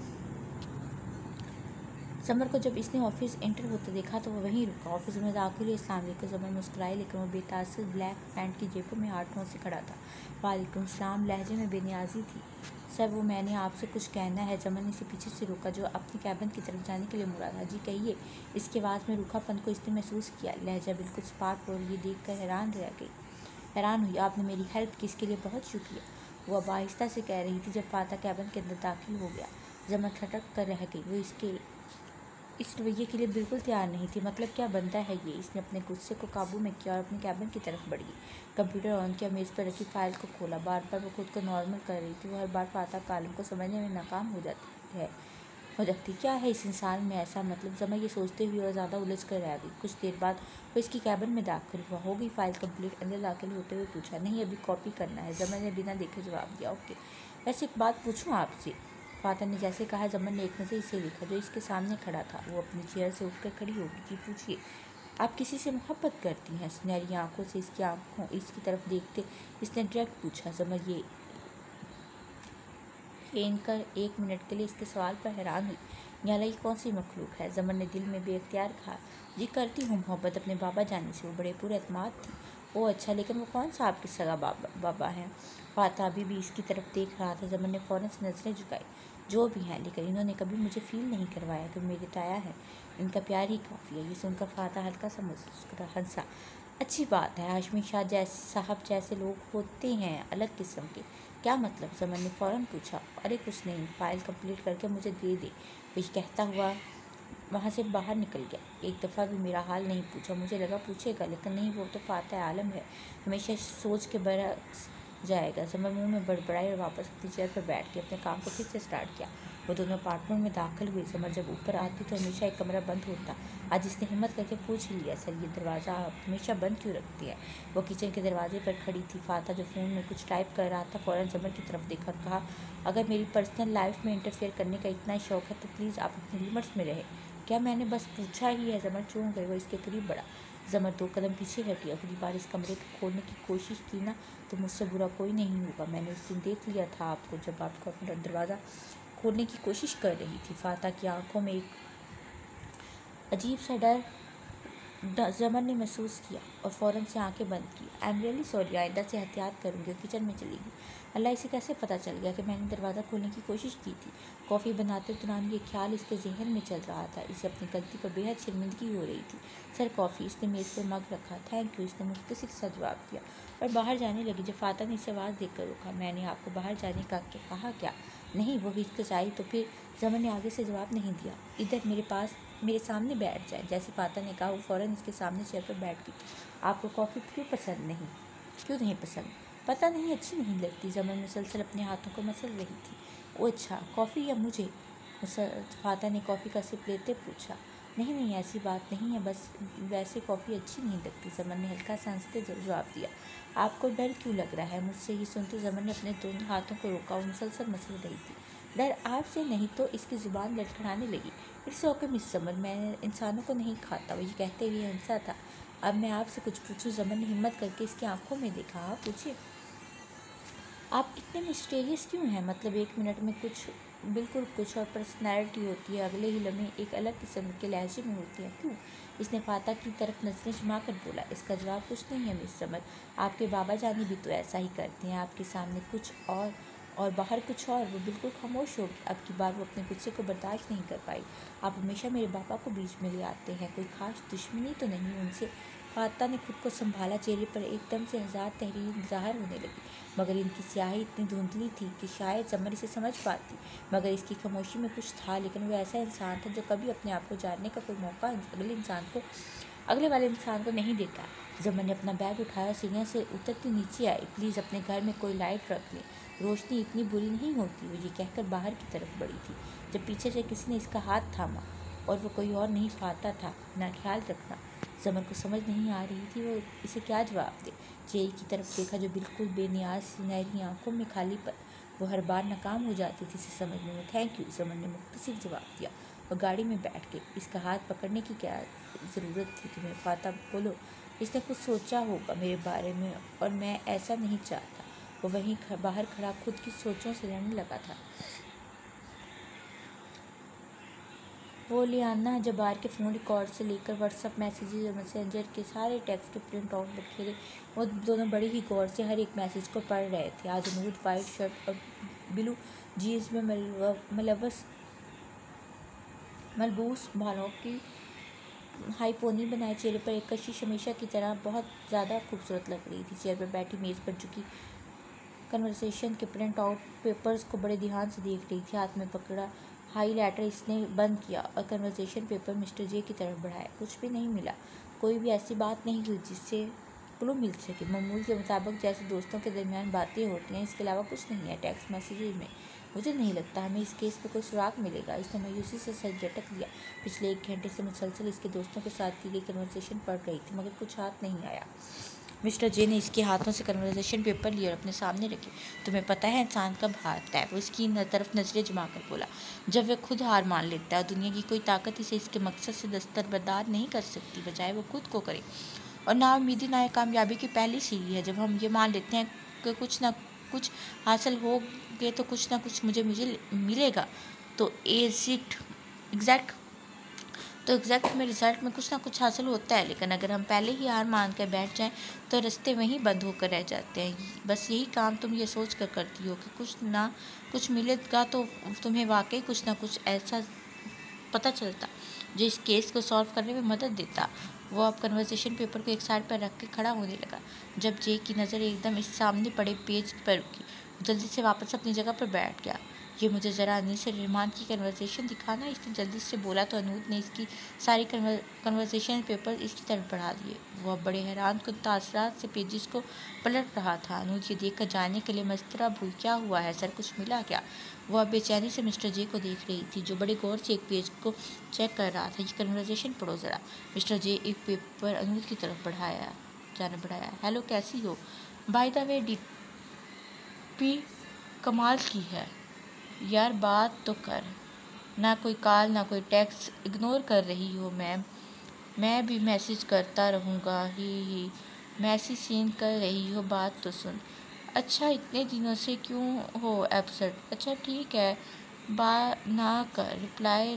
समर को जब इसने ऑफिस एंटर होते देखा तो वो वहीं रुका। ऑफिस में दाखिल हुई। अस्सलाम वालेकुम। समर मुस्कुराई, लेकिन वो बेतासिर ब्लैक पैंट की जेबों में हाथों से खड़ा था। वालेकुम सलाम लहजे में बेनियाजी थी। सर वो मैंने आपसे कुछ कहना है। समर ने इसे पीछे से रोका जो अपनी कैबिन की तरफ जाने के लिए मुड़ा था। जी कहिए। इसकी आवाज़ में रूखापन को इसने महसूस किया। लहजा बिल्कुल स्पार्क और ये देख कर हैरान हुई। आपने मेरी हेल्प की, इसके लिए बहुत शुक्रिया, वो अब आहिस्ता से कह रही थी जब फाता कैबिन के अंदर दाखिल हो गया। समर ठटक कर रह गई। वो इसके इस रवैये के लिए बिल्कुल तैयार नहीं थी। मतलब क्या बनता है ये। इसने अपने गुस्से को काबू में किया और अपनी कैबिन की तरफ बढ़ी। कंप्यूटर ऑन किया, मेज़ पर रखी फाइल को खोला। बार बार वो खुद को नॉर्मल कर रही थी। वो हर बार फाता कालम को समझने में नाकाम हो जाती। क्या है इस इंसान में ऐसा, मतलब समय ये सोचते हुए और ज़्यादा उलझ कर रह गई। कुछ देर बाद वो इसकी कैबिन में दाखिल हुआ। हो गई फाइल कंप्लीट। अंदर दाखिल होते हुए पूछा। नहीं, अभी कॉपी करना है। जमन ने बिना देखे जवाब दिया। ओके, वैसे एक बात पूछूं आपसे। फाता ने जैसे कहा। जमन ने एक नज़र इसे देखा जो इसके सामने खड़ा था। वो अपनी चेयर से उठकर खड़ी होगी। जी पूछिए। आप किसी से मोहब्बत करती हैं? सुनहरी आंखों से इसकी तरफ देखते इसने डायरेक्ट पूछा। जमन ये कर 1 मिनट के लिए इसके सवाल पर हैरान हुई। याला ये कौन सी मखलूक है? जमन ने दिल में बेख्तियार कहा। जी करती हूँ मोहब्बत अपने बाबा जाने से। वो बड़े पूरे एतमाद थी। ओह अच्छा, लेकिन वो कौन सा आपके सगा बाबा हैं? फाता अभी भी इसकी तरफ देख रहा था। जमन ने फ़ौरन से नज़रें झुकाई। जो भी हैं, लेकिन इन्होंने कभी मुझे फील नहीं करवाया कि मेरे ताया है। इनका प्यार ही काफ़ी है। ये सुनकर फाता हल्का सा मुस्कुरा हंसा। अच्छी बात है। हाशमी शाह साहब जैसे लोग होते हैं अलग किस्म के। क्या मतलब? जमन ने फ़ौरन पूछा। अरे कुछ नहीं, फ़ाइल कंप्लीट करके मुझे दे दे। वो कहता हुआ वहाँ से बाहर निकल गया। एक दफ़ा भी मेरा हाल नहीं पूछा। मुझे लगा पूछेगा, लेकिन नहीं, वो तो फाता आलम है, हमेशा सोच के बरस जाएगा। समर मुंह में बड़बड़ाई और वापस अपनी चेयर पर बैठ के अपने काम को फिर से स्टार्ट किया। वो दोनों अपार्टमेंट में दाखिल हुए। समर जब ऊपर आती तो हमेशा एक कमरा बंद होता। आज इसने हिम्मत करके पूछ ही लिया, सर ये दरवाज़ा आप हमेशा बंद क्यों रखती है? वो किचन के दरवाजे पर खड़ी थी। फाता जो फ़ोन में कुछ टाइप कर रहा था फ़ौरन समर की तरफ देखा और कहा, अगर मेरी पर्सनल लाइफ में इंटरफेयर करने का इतना शौक है तो प्लीज़ आप अपने लिमिट्स में रहे। क्या मैंने बस पूछा ही है? जमर चौंक गई। वो इसके करीब बढ़ा। जमर 2 कदम पीछे हटी। अगली बार इस कमरे को खोलने की कोशिश की ना तो मुझसे बुरा कोई नहीं होगा। मैंने उस दिन देख लिया था आपको जब आपको अपना दरवाज़ा खोलने की कोशिश कर रही थी। फाता की आंखों में एक अजीब सा डर जमन ने महसूस किया और फ़ौरन से आंखें बंद की। आई एम रियली सॉरी, आइंदा से एहतियात करूँगी। और किचन में चली गई। अल्लाह, इसे कैसे पता चल गया कि मैंने दरवाज़ा खोलने की कोशिश की थी? कॉफ़ी बनाते दौरान ये ख्याल इसके जहन में चल रहा था। इसे अपनी गलती पर बेहद शर्मिंदगी हो रही थी। Sir coffee. इसने मेज़ पर मग रखा। थैंक यू, इसने मुख्तसर सा जवाब दिया और बाहर जाने लगी। जब फाता ने इसे आवाज़ देकर रोका। मैंने आपको बाहर जाने का कहा क्या? नहीं, वो हिचकिचाई तो फिर जमन ने आगे से जवाब नहीं दिया। इधर मेरे सामने बैठ जाए। जैसे फाता ने कहा वो फ़ौरन इसके सामने चेयर पर बैठ गई। आपको कॉफ़ी क्यों नहीं पसंद? पता नहीं, अच्छी नहीं लगती। जमन मुसलसल अपने हाथों को मसल रही थी। ओ अच्छा, कॉफ़ी या मुझे? फाता ने कॉफ़ी का सिप लेते पूछा। नहीं, ऐसी बात नहीं है, बस वैसे कॉफ़ी अच्छी नहीं लगती। जमन ने हल्का सा हंसते जवाब दिया। आपको डर क्यों लग रहा है मुझसे? ये सुनते जमन ने अपने दोनों हाथों को रोका और मुसलसल मसल रही थी। डर आपसे नहीं तो इसकी ज़ुबान लड़खड़ाने लगी। इट्स ओके मिस समर, मैं इंसानों को नहीं खाता। वो ये कहते हुए हंसा था। अब मैं आपसे कुछ पूछूं? जमन ने हिम्मत करके इसकी आंखों में देखा। हाँ पूछिए। आप इतने मिस्टीरियस क्यों हैं? मतलब 1 मिनट में बिल्कुल कुछ और पर्सनैलिटी होती है, अगले ही लम्हे एक अलग किस्म के लहजे में होती है। क्यों? इसने फाता की तरफ नजरें झुमा कर बोला। इसका जवाब कुछ नहीं है मिस समर, आपके बाबा जानी भी तो ऐसा ही करते हैं। आपके सामने कुछ और बाहर कुछ और। वो बिल्कुल खामोश हो गई। अब की बार वो अपने गुस्से को बर्दाश्त नहीं कर पाई। आप हमेशा मेरे पापा को बीच में ले आते हैं। कोई खास दुश्मनी तो नहीं उनसे? फाता ने खुद को संभाला। चेहरे पर एकदम से हज़ार तहरीर ज़ाहिर होने लगी, मगर इनकी स्याही इतनी धुंधली थी कि शायद समर इसे समझ पाती। मगर इसकी खामोशी में कुछ था, लेकिन वो ऐसा इंसान था जो कभी अपने आप को जानने का कोई मौका अगले वाले इंसान को नहीं देता। जमन ने अपना बैग उठाया, सीढ़ियों से उतरती नीचे आई। प्लीज़ अपने घर में कोई लाइट रख ले, रोशनी इतनी बुरी नहीं होती। वो ये कहकर बाहर की तरफ बढ़ी थी जब पीछे से किसी ने इसका हाथ थामा, और वो कोई और नहीं फाता था। अपना ख्याल रखना। जमन को समझ नहीं आ रही थी वो इसे क्या जवाब दे। जेई की तरफ देखा जो बिल्कुल बेनियाज सुनहरी आंखों में खाली पर वो हर बार नाकाम हो जाती थी इसे समझने में। थैंक यू, जमन ने मुख्तसिर जवाब दिया और गाड़ी में बैठ गई। इसका हाथ पकड़ने की क्या ज़रूरत थी तुम्हें? फाता बोलो, इसने कुछ सोचा होगा मेरे बारे में और मैं ऐसा नहीं चाहता। वो वहीं बाहर खड़ा खुद की सोचों से लड़ने लगा था। वो लियाना जबार के फ़ोन रिकॉर्ड से लेकर व्हाट्सएप मैसेजेस और मैसेंजर के सारे टेक्स्ट के प्रिंट आउट रखे थे। वो दोनों बड़ी ही गौर से हर एक मैसेज को पढ़ रहे थे। आज अनूद वाइट शर्ट और ब्लू जीन्स में मलबूस बालों की हाई पोनी बनाए चेहरे पर एक कशिश हमेशा की तरह बहुत ज़्यादा खूबसूरत लग रही थी। चेयर पर बैठी मेज़ पर झुकी कन्वर्सेशन के प्रिंट आउट पेपर्स को बड़े ध्यान से देख रही थी। हाथ में पकड़ा हाईलाइटर इसने बंद किया और कन्वर्सेशन पेपर मिस्टर जे की तरफ बढ़ाया। कुछ भी नहीं मिला। कोई भी ऐसी बात नहीं हुई जिससे क्लू मिल सके। मामूल के मुताबिक जैसे दोस्तों के दरमियान बातें होती हैं, इसके अलावा कुछ नहीं है। टेक्स्ट मैसेजेस में मुझे नहीं लगता हमें इस केस पे कोई सुराग मिलेगा। इसने मायूसी से सर झटक दिया। पिछले 1 घंटे से मुसलसल इसके दोस्तों के साथ की गई कन्वर्सेशन पढ़ रही थी, मगर कुछ हाथ नहीं आया। मिस्टर जे ने इसके हाथों से कन्वर्सेशन पेपर लिया और अपने सामने रखे। तुम्हें पता है इंसान कब हारता है? वो इसकी तरफ नजरें जमा कर बोला। जब वह खुद हार मान लेता है। दुनिया की कोई ताकत इसे इसके मकसद से दस्तबरदार नहीं कर सकती, बजाय वो खुद को करे। और नाउमीदी नाकामयाबी की पहली सीढ़ी है। जब हम ये मान लेते हैं कि कुछ ना कुछ हासिल हो गए तो कुछ ना कुछ मुझे मिलेगा, तो एग्जैक्ट में रिजल्ट में कुछ ना कुछ हासिल होता है। लेकिन अगर हम पहले ही हार मान कर बैठ जाएं तो रास्ते वहीं बंद होकर रह जाते हैं। बस यही काम तुम ये सोच कर करती हो कि कुछ ना कुछ मिलेगा, तो तुम्हें वाकई कुछ ना कुछ ऐसा पता चलता जो इस केस को सॉल्व करने में मदद देता। वो अब कन्वर्सेशन पेपर को एक साइड पर रख के खड़ा होने लगा। जब जे की नज़र एकदम इस सामने पड़े पेज पर रुकी, जल्दी से वापस अपनी जगह पर बैठ गया। ये मुझे ज़रा अनीस और रहमान की कन्वर्सेशन दिखाना, इसने जल्दी से बोला तो अनूद ने इसकी सारी कन्वर्सेशन पेपर इसकी तरफ बढ़ा दिए। वो अब बड़े हैरान कुन तासरात से पेजेस को पलट रहा था। अनूद ये देखकर जानने के लिए मस्तरब हुई, क्या हुआ है सर, कुछ मिला क्या? वो अब बेचैनी से मिस्टर जे को देख रही थी, जो बड़े गौर से एक पेज को चेक कर रहा था। ये कन्वर्सेशन पढ़ो ज़रा। मिस्टर जे एक पेपर अनूद की तरफ बढ़ाया। हेलो, कैसी हो? बाय द वे, डीपी कमाल की है यार, बात तो कर। ना कोई कॉल ना कोई टेक्स्ट, इग्नोर कर रही हो मैम। मैं भी मैसेज करता रहूँगा ही। मैसेज सेंड कर रही हो, बात तो सुन। अच्छा, इतने दिनों से क्यों हो एब्सेंट? अच्छा ठीक है, बात ना कर, रिप्लाई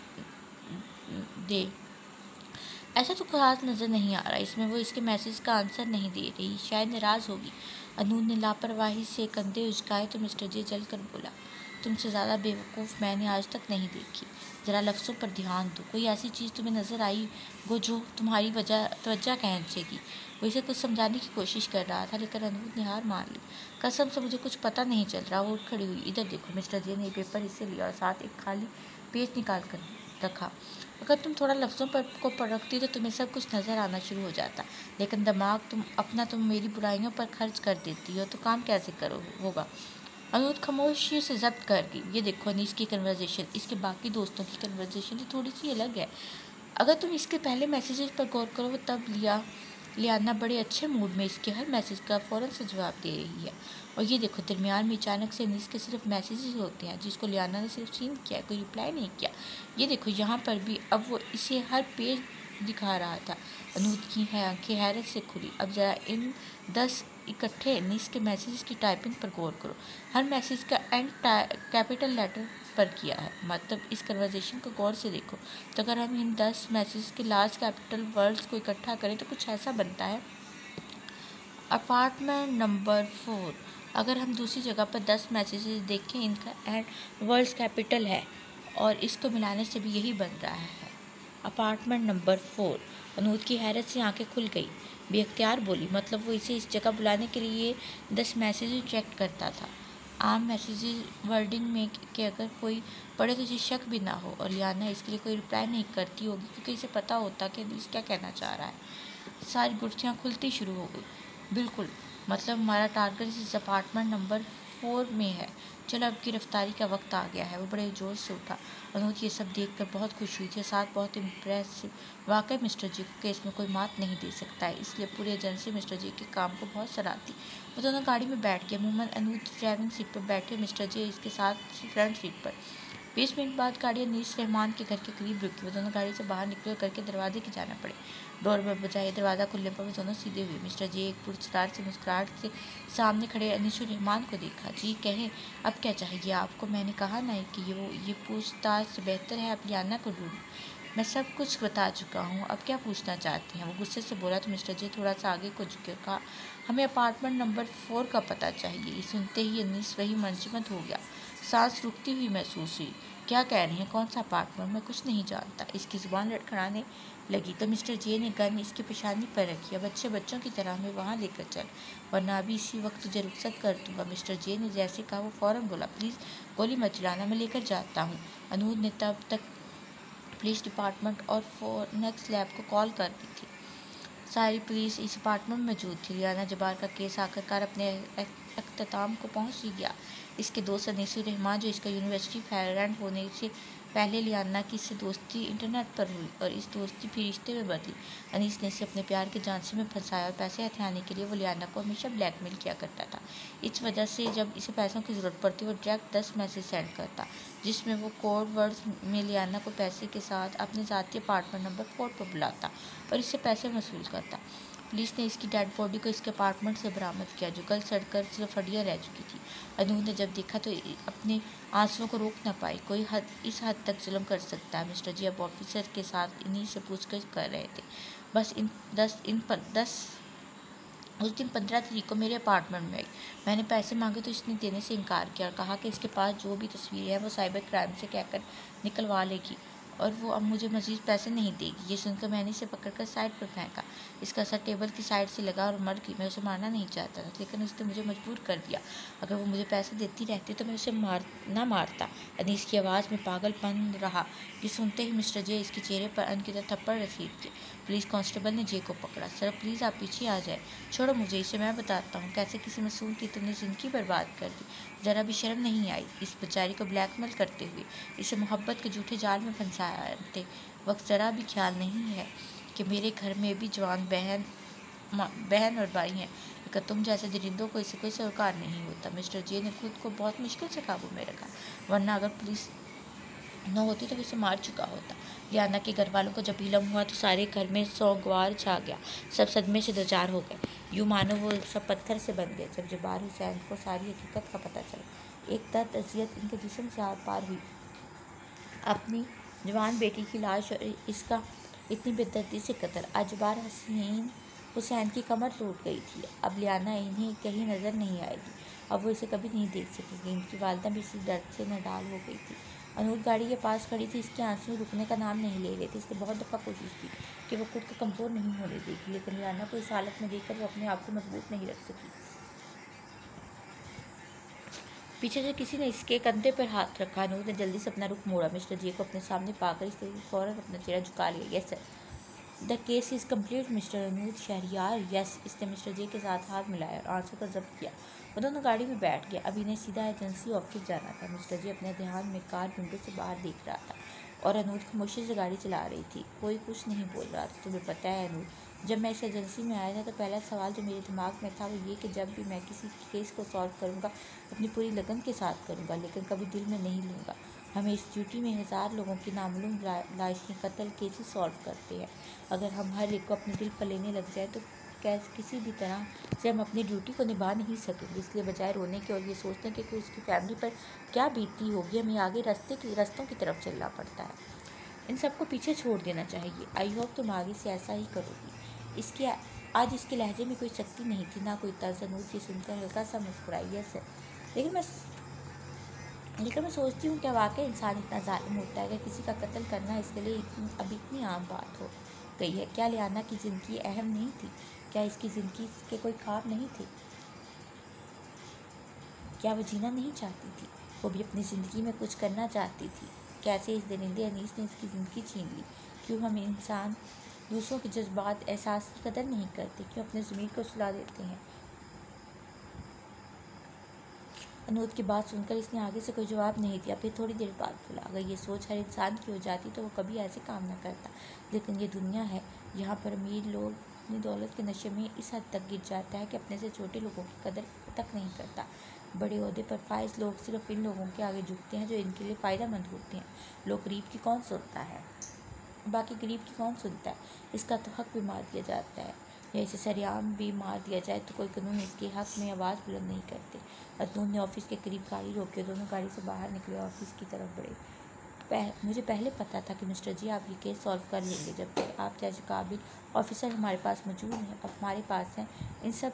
दे। ऐसा तो खास नज़र नहीं आ रहा इसमें। वो इसके मैसेज का आंसर नहीं दे रही, शायद नाराज़ होगी। अनून ने लापरवाही से कंधे उचकाए तो मिस्टर जे जल कर बोला, तुमसे ज़्यादा बेवकूफ़ मैंने आज तक नहीं देखी। ज़रा लफ्ज़ों पर ध्यान दो। कोई ऐसी चीज़ तुम्हें नज़र आई वो जो तुम्हारी तवज्जो खींचेगी? वो इसे कुछ समझाने की कोशिश कर रहा था, लेकिन अनूद ने हार मान ली। कसम से मुझे कुछ पता नहीं चल रहा। वो उठ खड़ी हुई। इधर देखो। मिस्टर जे ने पेपर इसे लिया और साथ एक खाली पेज निकाल कर रखा। अगर तुम थोड़ा लफ्ज़ों पर को रखती तो तुम्हें सब कुछ नज़र आना शुरू हो जाता, लेकिन दिमाग तुम मेरी बुराइयों पर खर्च कर देती हो, तो काम कैसे करो होगा? अनूद खामोशी से जब्त कर दी। ये देखो, अनीस की कन्वर्सेशन इसके बाकी दोस्तों की कन्वर्सेशन तो थोड़ी सी अलग है। अगर तुम इसके पहले मैसेजेस पर गौर करो, तब लियाना बड़े अच्छे मूड में इसके हर मैसेज का फ़ौरन से जवाब दे रही है। और ये देखो, दरमियान में अचानक से अनीस के सिर्फ मैसेजेस होते हैं जिसको लियाना ने सिर्फ सीन किया, कोई रिप्लाई नहीं किया। ये देखो, यहाँ पर भी अब वो इसे हर पेज दिखा रहा था। अनूद की आंखें हैरत से खुली। अब ज़रा इन 10 इकट्ठे अनीस के मैसेज की टाइपिंग पर गौर करो। हर मैसेज का एंड कैपिटल लेटर पर किया है। मतलब इस कन्वर्सेशन को गौर से देखो, तो अगर हम इन 10 मैसेज के लास्ट कैपिटल वर्ड्स को इकट्ठा करें तो कुछ ऐसा बनता है, अपार्टमेंट नंबर 4। अगर हम दूसरी जगह पर 10 मैसेजेस देखें, इनका एंड वर्ड्स कैपिटल है और इसको मिलाने से भी यही बन रहा है, अपार्टमेंट नंबर 4। अनूद की हैरत से आंखें खुल गई। बेख्तियार बोली, मतलब वो इसे इस जगह बुलाने के लिए 10 मैसेज चेक करता था। आम मैसेजेस वर्डिंग में कि अगर कोई पढ़े तो इसे शक भी ना हो, और लियाना इसके लिए कोई रिप्लाई नहीं करती होगी क्योंकि इसे पता होता कि अनीस क्या कहना चाह रहा है। सारी गुर्थियाँ खुलती शुरू हो गई। बिल्कुल, मतलब हमारा टारगेट इस अपार्टमेंट नंबर 4 में है। चलो, अब गिरफ्तारी का वक्त आ गया है। वो बड़े जोश से उठा। अनूद ये सब देखकर बहुत खुश हुई थी, साथ बहुत इम्प्रेसिव। वाकई मिस्टर जी को केस में कोई मात नहीं दे सकता है, इसलिए पूरी एजेंसी मिस्टर जी के काम को बहुत सराहती। वो दोनों गाड़ी में बैठ गए। अमूमन अनूद ड्राइविंग सीट पर बैठे, मिस्टर जी इसके साथ फ्रंट सीट पर। 20 मिनट बाद गाड़ी अनीस रहमान के घर के करीब रुकी। वो दोनों गाड़ी से बाहर निकले और घर के दरवाजे की जाना पड़े। डोरबेल बजाए। दरवाज़ा खुलने पर वो दोनों सीधे हुए। मिस्टर जे एक पुरस्कार से मुस्कुराहट से सामने खड़े अनीस रहमान को देखा। जी कहें, अब क्या चाहिए आपको? मैंने कहा ना कि ये पूछताछ से बेहतर है आप लियाना को ढूंढ। मैं सब कुछ बता चुका हूँ, अब क्या पूछना चाहते हैं? वो गुस्से से बोला तो मिस्टर जे थोड़ा सा आगे को झुके कहा, हमें अपार्टमेंट नंबर 4 का पता चाहिए। ये सुनते ही अनीस वही मंचमत हो गया। सांस रुकती हुई महसूस हुई। क्या कह रहे हैं? कौन सा अपार्टमेंट? मैं कुछ नहीं जानता। इसकी जुबान लड़खड़ाने लगी तो मिस्टर जे ने गन इसकी पेशानी पर रखी। अब अच्छे बच्चों की तरह हमें वहाँ लेकर चल, वरना अभी इसी वक्त तुझे रुखसत कर दूंगा। मिस्टर जे ने जैसे कहा वो फौरन बोला, प्लीज़ गोली मत चलाना, मैं लेकर जाता हूँ। अनूर ने तब तक पुलिस डिपार्टमेंट और फोरेंसिक लैब को कॉल कर दी थी। सारी पुलिस इस अपार्टमेंट में मौजूद थी। लियाना जबार का केस आखिरकार अपने अख्ताम को पहुंच ही गया। इसके दोस्त अनीसुर रहमान, जो इसका यूनिवर्सिटी फ्रेंड होने से पहले लियाना की इससे दोस्ती इंटरनेट पर हुई और इस दोस्ती फिर रिश्ते में बदली। अनीस ने इसे अपने प्यार के झांसे में फंसाया और पैसे हथियाने के लिए वो लियाना को हमेशा ब्लैकमेल किया करता था। इस वजह से जब इसे पैसों की ज़रूरत पड़ती वो डायरेक्ट 10 मैसेज सेंड करता, जिसमें वो कोड वर्ड्स में लियाना को पैसे के साथ अपने ज़ाती अपार्टमेंट नंबर 4 पर बुलाता और इससे पैसे वसूल करता। पुलिस ने इसकी डेड बॉडी को इसके अपार्टमेंट से बरामद किया, जो गल सड़कर सिर्फ हड्डियाँ रह चुकी थी। अनूर ने जब देखा तो अपने आंसुओं को रोक न पाई। कोई इस हद तक जुल्म कर सकता है? मिस्टर जी अब ऑफिसर के साथ इन्हीं से पूछताछ कर रहे थे। बस उस दिन 15 तारीख को मेरे अपार्टमेंट में आई। मैंने पैसे मांगे तो इसने देने से इनकार किया और कहा कि इसके पास जो भी तस्वीरें हैं वो साइबर क्राइम से कहकर निकलवा लेगी और वो अब मुझे मज़ीद पैसे नहीं देगी। ये सुनकर मैंने इसे पकड़कर साइड पर फेंका। इसका असर टेबल की साइड से लगा और मर गई। मैं उसे मारना नहीं चाहता था, लेकिन उसने मुझे मजबूर कर दिया। अगर वो मुझे पैसे देती रहती तो मैं उसे मारता। अनीस की आवाज़ में पागलपन रहा। ये सुनते ही मिस्टर जे इसके चेहरे पर अनगिनत थप्पड़ रसीद किए। पुलिस कांस्टेबल ने जे को पकड़ा। सर प्लीज़ आप पीछे आ जाए, छोड़ो मुझे, इसे मैं बताता हूँ कैसे किसी मासूम की तुमने ज़िंदगी बर्बाद कर दी। ज़रा भी शर्म नहीं आई इस बेचारी को ब्लैकमेल करते हुए, इसे मोहब्बत के झूठे जाल में फंसाते वक्त ज़रा भी ख्याल नहीं है कि मेरे घर में भी जवान बहन और भाई हैं, लेकिन तुम जैसे दरिंदों को इसे कोई सरोकार नहीं होता। मिस्टर जे ने खुद को बहुत मुश्किल से काबू में रखा, वरना अगर पुलिस न होती तो उसे मार चुका होता। लियाना के घर वालों को जब इल्म हुआ तो सारे घर में सोगवार छा गया। सब सदमे से दो चार हो गए, यूँ मानो वो सब पत्थर से बन गए। जब जब्बार हुसैन को सारी हकीकत का पता चला, एक दर्द अजियत इनके जिस्म से आर पार हुई। अपनी जवान बेटी की लाश और इसका इतनी बेदर्दी से कत्ल। आज जब्बार हुसैन की कमर टूट गई थी। अब लियाना इन्हें कहीं नज़र नहीं आएगी, अब वो इसे कभी नहीं देख सकेगी। इनकी वालिदा भी इसी दर्द से नडाल हो गई थी। अनूर गाड़ी के पास खड़ी थी। इसके आंसू रुकने का नाम नहीं ले रहे थे। इसने बहुत दफ़ा कोशिश की कि वो खुद को कमज़ोर नहीं होने देगी, लेकिन लियाना को इस हालत में देखकर वो अपने आप को मजबूत नहीं रख सकी। पीछे से किसी ने इसके कंधे पर हाथ रखा। अनूर ने जल्दी से अपना रुख मोड़ा। मिस्टर जे को अपने सामने पाकर इसने फ़ौरन अपना चेहरा झुका लिया। Yes sir, the case is complete mister Anoor Shahriyar. Yes. इसने मिस्टर जे के साथ हाथ मिलाया और आंसू को जब्त किया। वो दोनों गाड़ी में बैठ गया। अब इन्हें सीधा एजेंसी ऑफिस जाना था। मिस्टर जे अपने ध्यान में कार विंडो से बाहर देख रहा था और अनूर खामोशी से गाड़ी चला रही थी। कोई कुछ नहीं बोल रहा था। तुम्हें पता है अनूर, जब मैं इस एजेंसी में आया था तो पहला सवाल जो मेरे दिमाग में था वो ये कि जब भी मैं किसी केस को सॉल्व करूँगा अपनी पूरी लगन के साथ करूँगा, लेकिन कभी दिल में नहीं लूँगा। हमें इस ड्यूटी में 1000 लोगों की नामालूम लाशें कत्ल केसेस सॉल्व करते हैं। अगर हम हर एक को अपने दिल पर लेने लग जाए तो किसी भी तरह से हम अपनी ड्यूटी को निभा नहीं सकेंगे। इसलिए बजाय रोने के और ये सोचने के कि उसकी फैमिली पर क्या बीतती होगी, हमें आगे रस्तों की तरफ चलना पड़ता है। इन सबको पीछे छोड़ देना चाहिए। आई होप तुम आगे से ऐसा ही करोगी। आज इसके लहजे में कोई शक्ति नहीं थी, ना कोई तर्ज। अनूर से सुनकर हल्का सा मुस्कुराई। यस सर, लेकिन मैं सोचती हूँ क्या वाकई इंसान इतना जालिम होता है कि किसी का कत्ल करना इसके लिए अब इतनी आम बात हो गई है? क्या लियाना की ज़िंदगी अहम नहीं थी? क्या इसकी ज़िंदगी के कोई ख्वाब नहीं थे? क्या वो जीना नहीं चाहती थी? वो भी अपनी ज़िंदगी में कुछ करना चाहती थी। कैसे इस दरिंदे अनीस ने इसकी ज़िंदगी छीन ली? क्यों हम इंसान दूसरों के जज्बात एहसास की कदर नहीं करते? क्यों अपने ज़मीर को सुला देते हैं? अनूर की बात सुनकर इसने आगे से कोई जवाब नहीं दिया। फिर थोड़ी देर बाद बोला, अगर ये सोच हर इंसान की हो जाती तो वो कभी ऐसे काम ना करता, लेकिन ये दुनिया है यहाँ पर अमीर लोग अपनी दौलत के नशे में इस हद तक गिर जाता है कि अपने से छोटे लोगों की कदर तक नहीं करता। बड़े ओहदे पर फाइज लोग सिर्फ इन लोगों के आगे झुकते हैं जो इनके लिए फ़ायदेमंद होते हैं। लोग गरीब की कौन सुनता है, बाकी गरीब की कौन सुनता है। इसका तो हक भी मार दिया जाता है, या इसे सरेआम भी मार दिया जाए तो कोई कानून इसके हक में आवाज़ बुलंद नहीं करते। अदनून ने ऑफिस के करीब गाड़ी रोकी, दोनों गाड़ी से बाहर निकले और ऑफिस की तरफ बढ़े। मुझे पहले पता था कि मिस्टर जी आप ये केस सॉल्व कर लेंगे, जबकि आप जैसे काबिल ऑफिसर हमारे पास मौजूद हैं। अब हमारे पास हैं, इन सब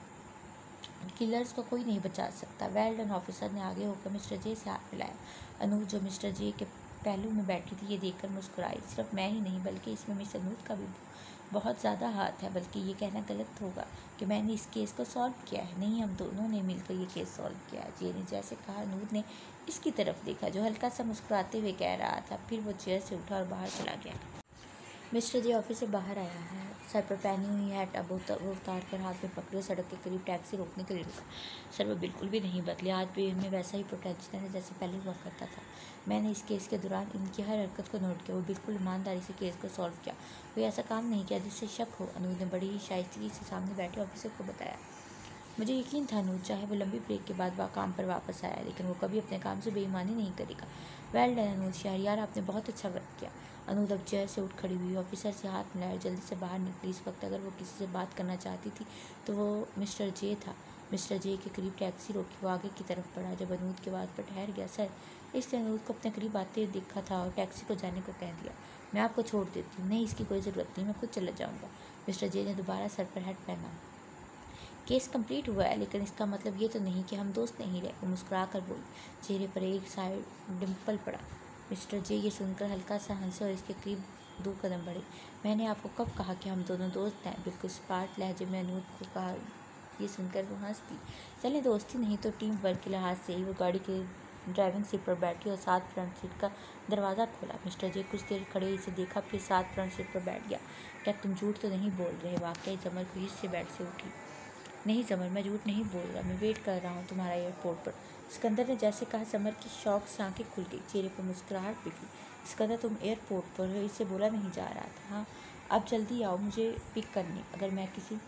किलर्स को कोई नहीं बचा सकता। Well done. ऑफिसर ने आगे होकर मिस्टर जे से हाथ मिलाया। अनूप जो मिस्टर जे के पहलू में बैठी थी ये देखकर मुस्कुराई। सिर्फ मैं ही नहीं बल्कि इसमें मिस अनूप का भी बहुत ज़्यादा हाथ है, बल्कि ये कहना गलत होगा कि मैंने इस केस को सॉल्व किया है। नहीं, हम दोनों ने मिलकर ये केस सॉल्व किया है। जे ने जैसे कहा, अनूप ने इसकी तरफ देखा जो हल्का सा मुस्कुराते हुए कह रहा था। फिर वो चेयर से उठा और बाहर चला गया। मिस्टर जे ऑफिस से बाहर आया है, सर पर पहनी हुई हैट अब उतार कर हाथ में पकड़े सड़क के करीब टैक्सी रोकने के लिए रुका। सर वो बिल्कुल भी नहीं बदले, आज भी इनमें वैसा ही प्रोटेक्शन है जैसे पहले हुआ करता था। मैंने इस केस के दौरान इनकी हर हरकत को नोट किया। वो बिल्कुल ईमानदारी से केस को सॉल्व किया, कोई ऐसा काम नहीं किया जिससे शक हो। अनूप ने बड़ी ही शाइस्तगी से सामने बैठे ऑफिसर को बताया। मुझे यकीन था अनूप चाहे वो लंबी ब्रेक के बाद वह काम पर वापस आया, लेकिन वो कभी अपने काम से बेईमानी नहीं करेगा। वेल डन अनूप शहरयार, आपने बहुत अच्छा वर्क किया। अनूप अब चेयर से उठ खड़ी हुई, ऑफिसर से हाथ मिलाया, जल्दी से बाहर निकली। इस वक्त अगर वो किसी से बात करना चाहती थी तो वो मिस्टर जे था। मिस्टर जे के करीब टैक्सी रोकी, वो आगे की तरफ बढ़ा। जब अनूप के बाद पर ठहर गया, सर इसने अनूप को अपने करीब आते हुए देखा था और टैक्सी को जाने को कह दिया। मैं आपको छोड़ देती हूँ। नहीं, इसकी कोई ज़रूरत नहीं, मैं खुद चला जाऊँगा। मिस्टर जे ने दोबारा सर पर हैट पहना। केस कंप्लीट हुआ है, लेकिन इसका मतलब ये तो नहीं कि हम दोस्त नहीं रहे। वो मुस्कुरा कर बोली, चेहरे पर एक साइड डिम्पल पड़ा। मिस्टर जे ये सुनकर हल्का सा हंसे और इसके करीब 2 कदम बढ़े। मैंने आपको कब कहा कि हम दोनों दोस्त हैं? बिल्कुल स्पार्ट लहजे में अनूप को कहा। ये सुनकर वो हंस दी। चलें, दोस्ती नहीं तो टीम वर्क के लिहाज से ही। वो गाड़ी के ड्राइविंग सीट पर बैठी और साथ फ्रंट सीट का दरवाज़ा खोला। मिस्टर जे कुछ देर खड़े इसे देखा, फिर साथ फ्रंट सीट पर बैठ गया। क्या तुम झूठ तो नहीं बोल रहे? वाकई जमल खुशी से बेड से उठी। नहीं समर, मैं झूठ नहीं बोल रहा, मैं वेट कर रहा हूँ तुम्हारा एयरपोर्ट पर। सिकंदर ने जैसे कहा, समर की शौक से आंखें खुल गई, चेहरे पर मुस्कुराहट बिखरी। सिकंदर, तुम एयरपोर्ट पर हो, इससे बोला नहीं जा रहा था। हाँ, अब जल्दी आओ मुझे पिक करने। अगर मैं किसी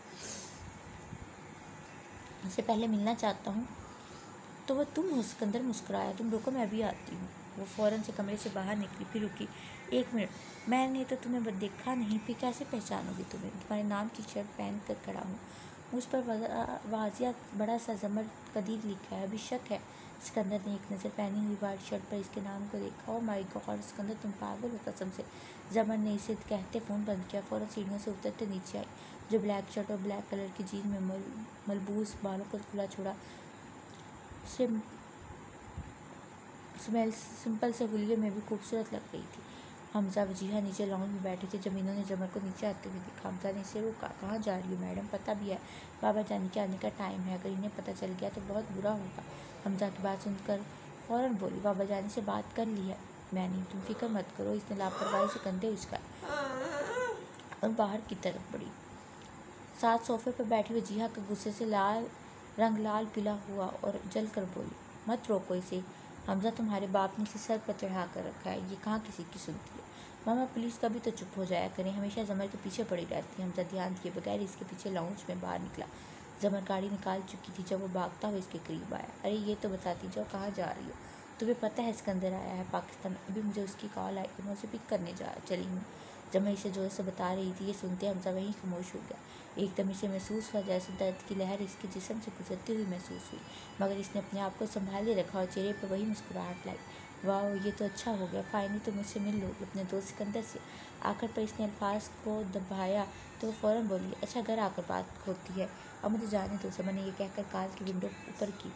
से पहले मिलना चाहता हूँ तो वह तुम हो। सिकंदर मुस्कुराया। तुम रुको, मैं अभी आती हूँ। वो फ़ौरन से कमरे से बाहर निकली, फिर रुकी। 1 मिनट, मैंने तो तुम्हें देखा नहीं, फिर कैसे पहचानोगी तुम्हें? तुम्हारे नाम की शर्ट पहन कर खड़ा हूँ, मुझ पर वाजिया बड़ा सा ज़मर कदीर लिखा है, अभी शक है? सिकंदर ने एक नज़र पहनी हुई वाइट शर्ट पर इसके नाम को देखा। ओह माय गॉड सिकंदर, तुम पागल हो कसम से। जमर ने इसे कहते फ़ोन बंद किया। फ़ौरन सीढ़ियों से उतरते नीचे आई, जो ब्लैक शर्ट और ब्लैक कलर की जीन में मलबूस बालों को खुला छोड़ा सिंपल से हुलिये में भी खूबसूरत लग रही थी। हमजा वजीहा नीचे लॉन्च में बैठे थे जब इन्होंने जमर को नीचे आते हुए देखा। हमजा ने इसे रोका। कहाँ जा रही हो मैडम? पता भी है बाबा जानी के आने का टाइम है, अगर इन्हें पता चल गया तो बहुत बुरा होगा। हमजा की बात सुनकर फ़ौरन बोली, बाबा जानी से बात कर ली है मैंने, तुम फिक्र मत करो। इसने लापरवाही से कंधे उचकाए और बाहर की तरफ बढ़ी। साथ सोफे पर बैठी वजीहा का गुस्से से रंग लाल पीला हुआ और जल कर बोली, मत रोको इसे। हमजा, तुम्हारे बाप ने इसे सर पर चढ़ा कर रखा है, ये कहाँ किसी की सुनती है। मामा प्लीज़ कभी तो चुप हो जाया करें, हमेशा जमर के पीछे पड़ी रहती है। हमजा ध्यान दिए बगैर इसके पीछे लाउंज में बाहर निकला। जमर गाड़ी निकाल चुकी थी जब वो भागता हुआ इसके करीब आया। अरे ये तो बताती जाओ, कहाँ जा रही हो? तुम्हें पता है सिकंदर आया है पाकिस्तान, अभी मुझे उसकी कॉल आई, मैं उसे पिक करने चली हूँ। जमर इसे जोर से बता रही थी। ये सुनते हमजा वहीं खामोश हो गया। एकदम इसे महसूस हुआ जैसे दर्द की लहर इसके जिस्म से गुजरती हुई महसूस हुई, मगर इसने अपने आप को संभाले रखा और चेहरे पर वही मुस्कुराहट लाई। वाह, ये तो अच्छा हो गया, फाइनली तुम मुझसे मिल लोगे अपने दोस्त सिकंदर से। आखिर पर इसने अल्फाज को दबाया तो वो फ़ौरन बोली, अच्छा घर आकर बात होती है, अब मुझे जाने दो। समर ने यह कहकर कार की विंडो ऊपर की,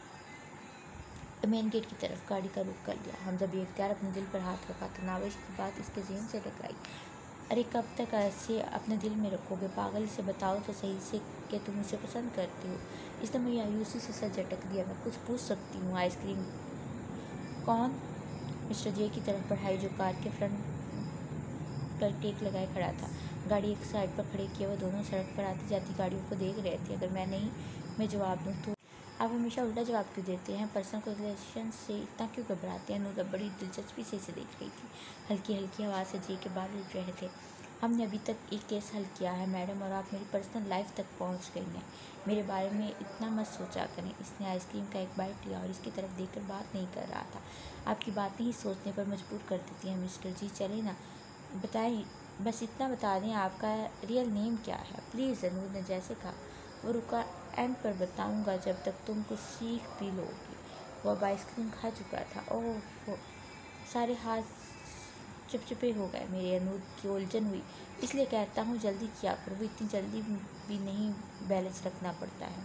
मेन गेट की तरफ गाड़ी का रुख कर लिया। हमजा बेख्तियार अपने दिल पर हाथ रखा। तनाविश की बात इसके जहन से टकराई। अरे कब तक ऐसे अपने दिल में रखोगे? पागल, से बताओ तो सही से कि तुम उसे पसंद करते हो। इसने मायूसी से सर झटक दिया। मैं कुछ पूछ सकती हूँ? आइसक्रीम? कौन? मिस्टर जे की तरफ बढ़ाई जो कार के फ्रंट पर टेक लगाए खड़ा था। गाड़ी एक साइड पर खड़े किए वो दोनों सड़क पर आती जाती गाड़ियों को देख रहे थे। अगर मैं जवाब दूँ तो? आप हमेशा उल्टा जवाब क्यों देते हैं? पर्सनल रिलेशन से इतना क्यों घबराते हैं? नूरा बड़ी दिलचस्पी से इसे देख रही थी। हल्की हल्की आवाज़ से जे के बाल उठ रहे थे। हमने अभी तक एक केस हल किया है मैडम, और आप मेरी पर्सनल लाइफ तक पहुंच गई हैं। मेरे बारे में इतना मत सोचा करें। इसने आइसक्रीम का एक बाइट लिया और इसकी तरफ देखकर बात नहीं कर रहा था। आपकी बातें ही सोचने पर मजबूर कर देती हैं मिस्टर जी। चले ना, बताइए, बस इतना बता दें आपका रियल नेम क्या है प्लीज़। अनूर ने जैसे कहा। वो रुका। एंड पर बताऊंगा जब तक तुम कुछ सीख भी लोगी। वो अब आइसक्रीम खा चुका था। ओह, सारे हाथ चिपचिपे हो गए। मेरे अनूर की उलझन हुई। इसलिए कहता हूँ जल्दी किया करो, वो इतनी जल्दी भी नहीं बैलेंस रखना पड़ता है।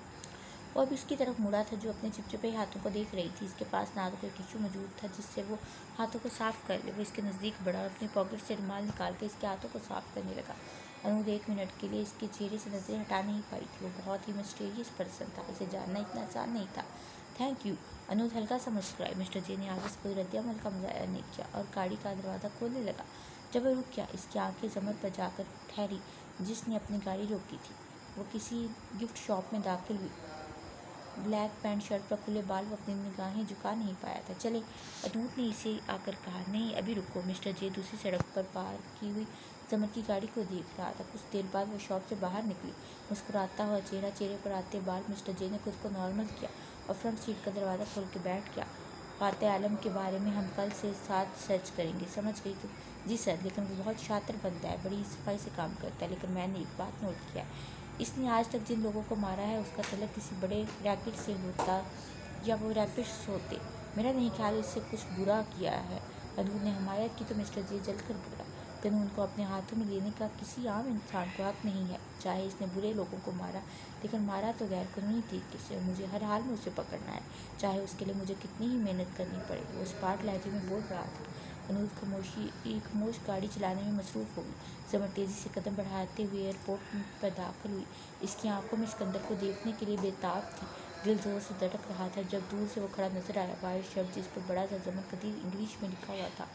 वो अब इसकी तरफ मुड़ा था जो अपने चिपचिपे हाथों को देख रही थी। इसके पास ना तो कोई टिश्यू मौजूद था जिससे वो हाथों को साफ़ कर ले। वो इसके नज़दीक बढ़ा और अपनी पॉकेट से रुमाल निकाल कर इसके हाथों को साफ़ करने लगा। अनूर 1 मिनट के लिए इसके चेहरे से नज़रें हटा नहीं पाई थी। वो बहुत ही मिस्टीरियस पर्सन था, इसे जानना इतना आसान नहीं था। Thank you. अनूर हल्का सा मुस्कुराए। मिस्टर जे ने आगे से कोई रद्द-ए-अमल का मुजाहरा नहीं किया और गाड़ी का दरवाज़ा खोलने लगा। जब वह रुक गया, इसकी आंखें ज़मर पर जाकर ठहरी जिसने अपनी गाड़ी रोकी थी। वो किसी गिफ्ट शॉप में दाखिल हुई। ब्लैक पैंट शर्ट पर खुले बाल, वो अपनी निगाहें झुका नहीं पाया था। चले, अनूर ने इसे आकर कहा। नहीं, अभी रुको। मिस्टर जे दूसरी सड़क पर पार की हुई समर की गाड़ी को देख रहा था। कुछ देर बाद वो शॉप से बाहर निकली। मुस्कुराता हुआ चेहरा, चेहरे पर आते बाल। मिस्टर जे ने खुद को नॉर्मल किया और फ्रंट सीट का दरवाज़ा खोल के बैठ गया। फातिह आलम के बारे में हम कल से साथ सर्च करेंगे, समझ गई तुम? जी सर, लेकिन वो बहुत शातिर बंदा है, बड़ी सफाई से काम करता है। लेकिन मैंने एक बात नोट किया है, इसने आज तक जिन लोगों को मारा है उसका तल्लुक किसी बड़े रैकेट से होता या वो रैपिस्ट होते। मेरा नहीं ख्याल इससे कुछ बुरा किया है। अनूर ने हमायत की तो मिस्टर जे जलकर बोला। कानून को अपने हाथों में लेने का किसी आम इंसान को हक नहीं है। चाहे इसने बुरे लोगों को मारा, लेकिन मारा तो गैर कानूनी तरीके से। मुझे हर हाल में उसे पकड़ना है, चाहे उसके लिए मुझे कितनी ही मेहनत करनी पड़े। वो स्पार्ट लहजे में बोल रहा था। अनूर खामोश गाड़ी चलाने में मसरूफ़ हो गई। समर तेज़ी से कदम बढ़ाते हुए एयरपोर्ट पर दाखिल हुई। इसकी आंखों में सिकंदर को देखने के लिए बेताब थी। दिल जोर से धड़क रहा था जब दूर से वो खड़ा नजर आया। वाइट शर्ट जिस पर बड़ा सा जमन कदीर इंग्लिश में लिखा हुआ था,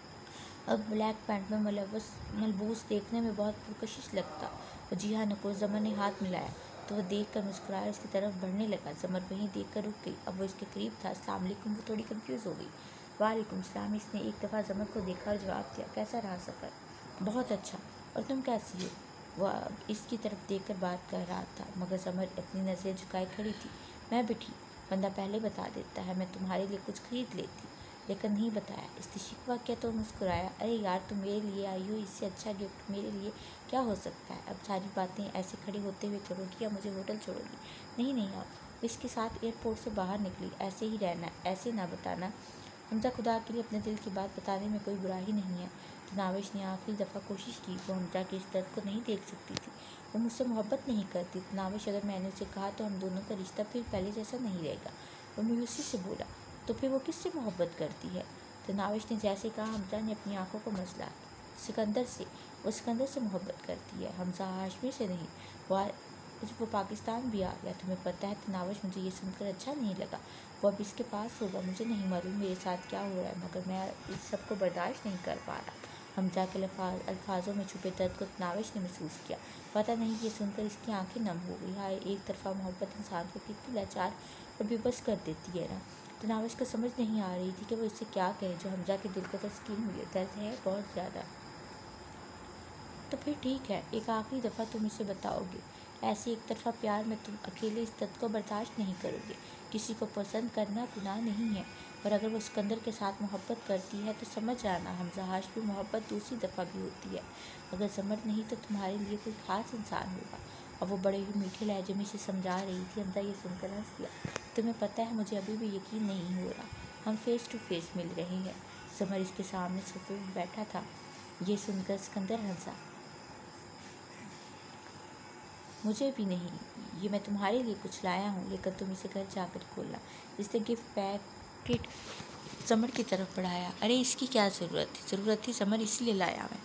अब ब्लैक पैंट में मलबूस देखने में बहुत पुरकशिश लगता। वो जी हाँ नकुल, जमन ने हाथ मिलाया तो वह देख कर मुस्कुराया, इसकी तरफ बढ़ने लगा। जमर वहीं देख कर रुक गई। अब वो इसके करीब था। अस्सलाम वालेकुम। वो थोड़ी कंफ्यूज हो गई। वालेकुम सलाम। इसने एक दफ़ा जमर को देखा और जवाब दिया। कैसा रहा सफ़र? बहुत अच्छा। और तुम कैसी हो? वह अब इसकी तरफ देख कर बात कर रहा था, मगर जमर अपनी नज़रें झुकाए खड़ी थी। मैं भी ठीक। बंदा पहले बता देता है, मैं तुम्हारे लिए कुछ खरीद लेती, लेकिन नहीं बताया। इसने शिकवा किया तो मुस्कुराया। अरे यार, तुम मेरे लिए आई हो, इससे अच्छा गिफ्ट मेरे लिए क्या हो सकता है? अब सारी बातें ऐसे खड़े होते हुए करोगी या मुझे होटल छोड़ोगी? नहीं नहीं, आप इसके साथ एयरपोर्ट से बाहर निकली। ऐसे ही रहना, ऐसे ना बताना। हमजा, खुदा के लिए अपने दिल की बात बताने में कोई बुराई नहीं है। तनाविश ने आखिरी दफ़ा कोशिश की। वो हमजा के इस दर्द को नहीं देख सकती थी। वो मुझसे मोहब्बत नहीं करती। तनाविश, अगर मैंने उसे कहा तो हम दोनों का रिश्ता फिर पहले जैसा नहीं रहेगा। वो मायूसी से बोला। तो फिर वो किससे मोहब्बत करती है? तनाविश ने जैसे कहा। हमजा ने अपनी आंखों को मसला। सिकंदर से। वो सिकंदर से मोहब्बत करती है, हमजा हाशमी से नहीं। वो पाकिस्तान भी आ गया। तुम्हें पता है तनाविश, मुझे ये सुनकर अच्छा नहीं लगा। वो अब इसके पास होगा। मुझे नहीं मालूम मेरे साथ क्या हो रहा है, मगर मैं इस सब को बर्दाश्त नहीं कर पा रहा। हमजा के अल्फाजों में छुपे दर्द को तनाविश ने महसूस किया। पता नहीं, ये सुनकर इसकी आंखें नम हो गई। हाय, एक तरफा मोहब्बत इंसान को कितनी लाचार और बेबस कर देती है ना। तनाविश को समझ नहीं आ रही थी कि वो इससे क्या कहे जो हमजा के दिल को तस्कीन मिले। दर्द है बहुत ज़्यादा। तो फिर ठीक है, एक आखिरी दफ़ा तुम इसे बताओगे। ऐसे एक तरफा प्यार में तुम अकेले इस दर्द को बर्दाश्त नहीं करोगे। किसी को पसंद करना गुनाह नहीं है, और अगर वो सिकंदर के साथ मोहब्बत करती है तो समझ आना, हमजा हाशमी मोहब्बत दूसरी दफ़ा भी होती है। अगर समर नहीं तो तुम्हारे लिए कोई ख़ास इंसान होगा। और वो बड़े ही मीठे लहजे में इसे समझा रही थी। हमजा ये सुनकर हंस दिया। तुम्हें पता है, मुझे अभी भी यकीन नहीं हो रहा हम फेस टू फेस मिल रहे हैं। समर इसके सामने सोफे पर बैठा था। ये सुनकर सिकंदर हंसा। मुझे भी नहीं, ये मैं तुम्हारे लिए कुछ लाया हूँ, लेकिन तुम इसे घर जाकर खोलना। इसने गिफ्ट पैकेट समर की तरफ बढ़ाया। अरे इसकी क्या ज़रूरत थी समर, इसलिए लाया मैं।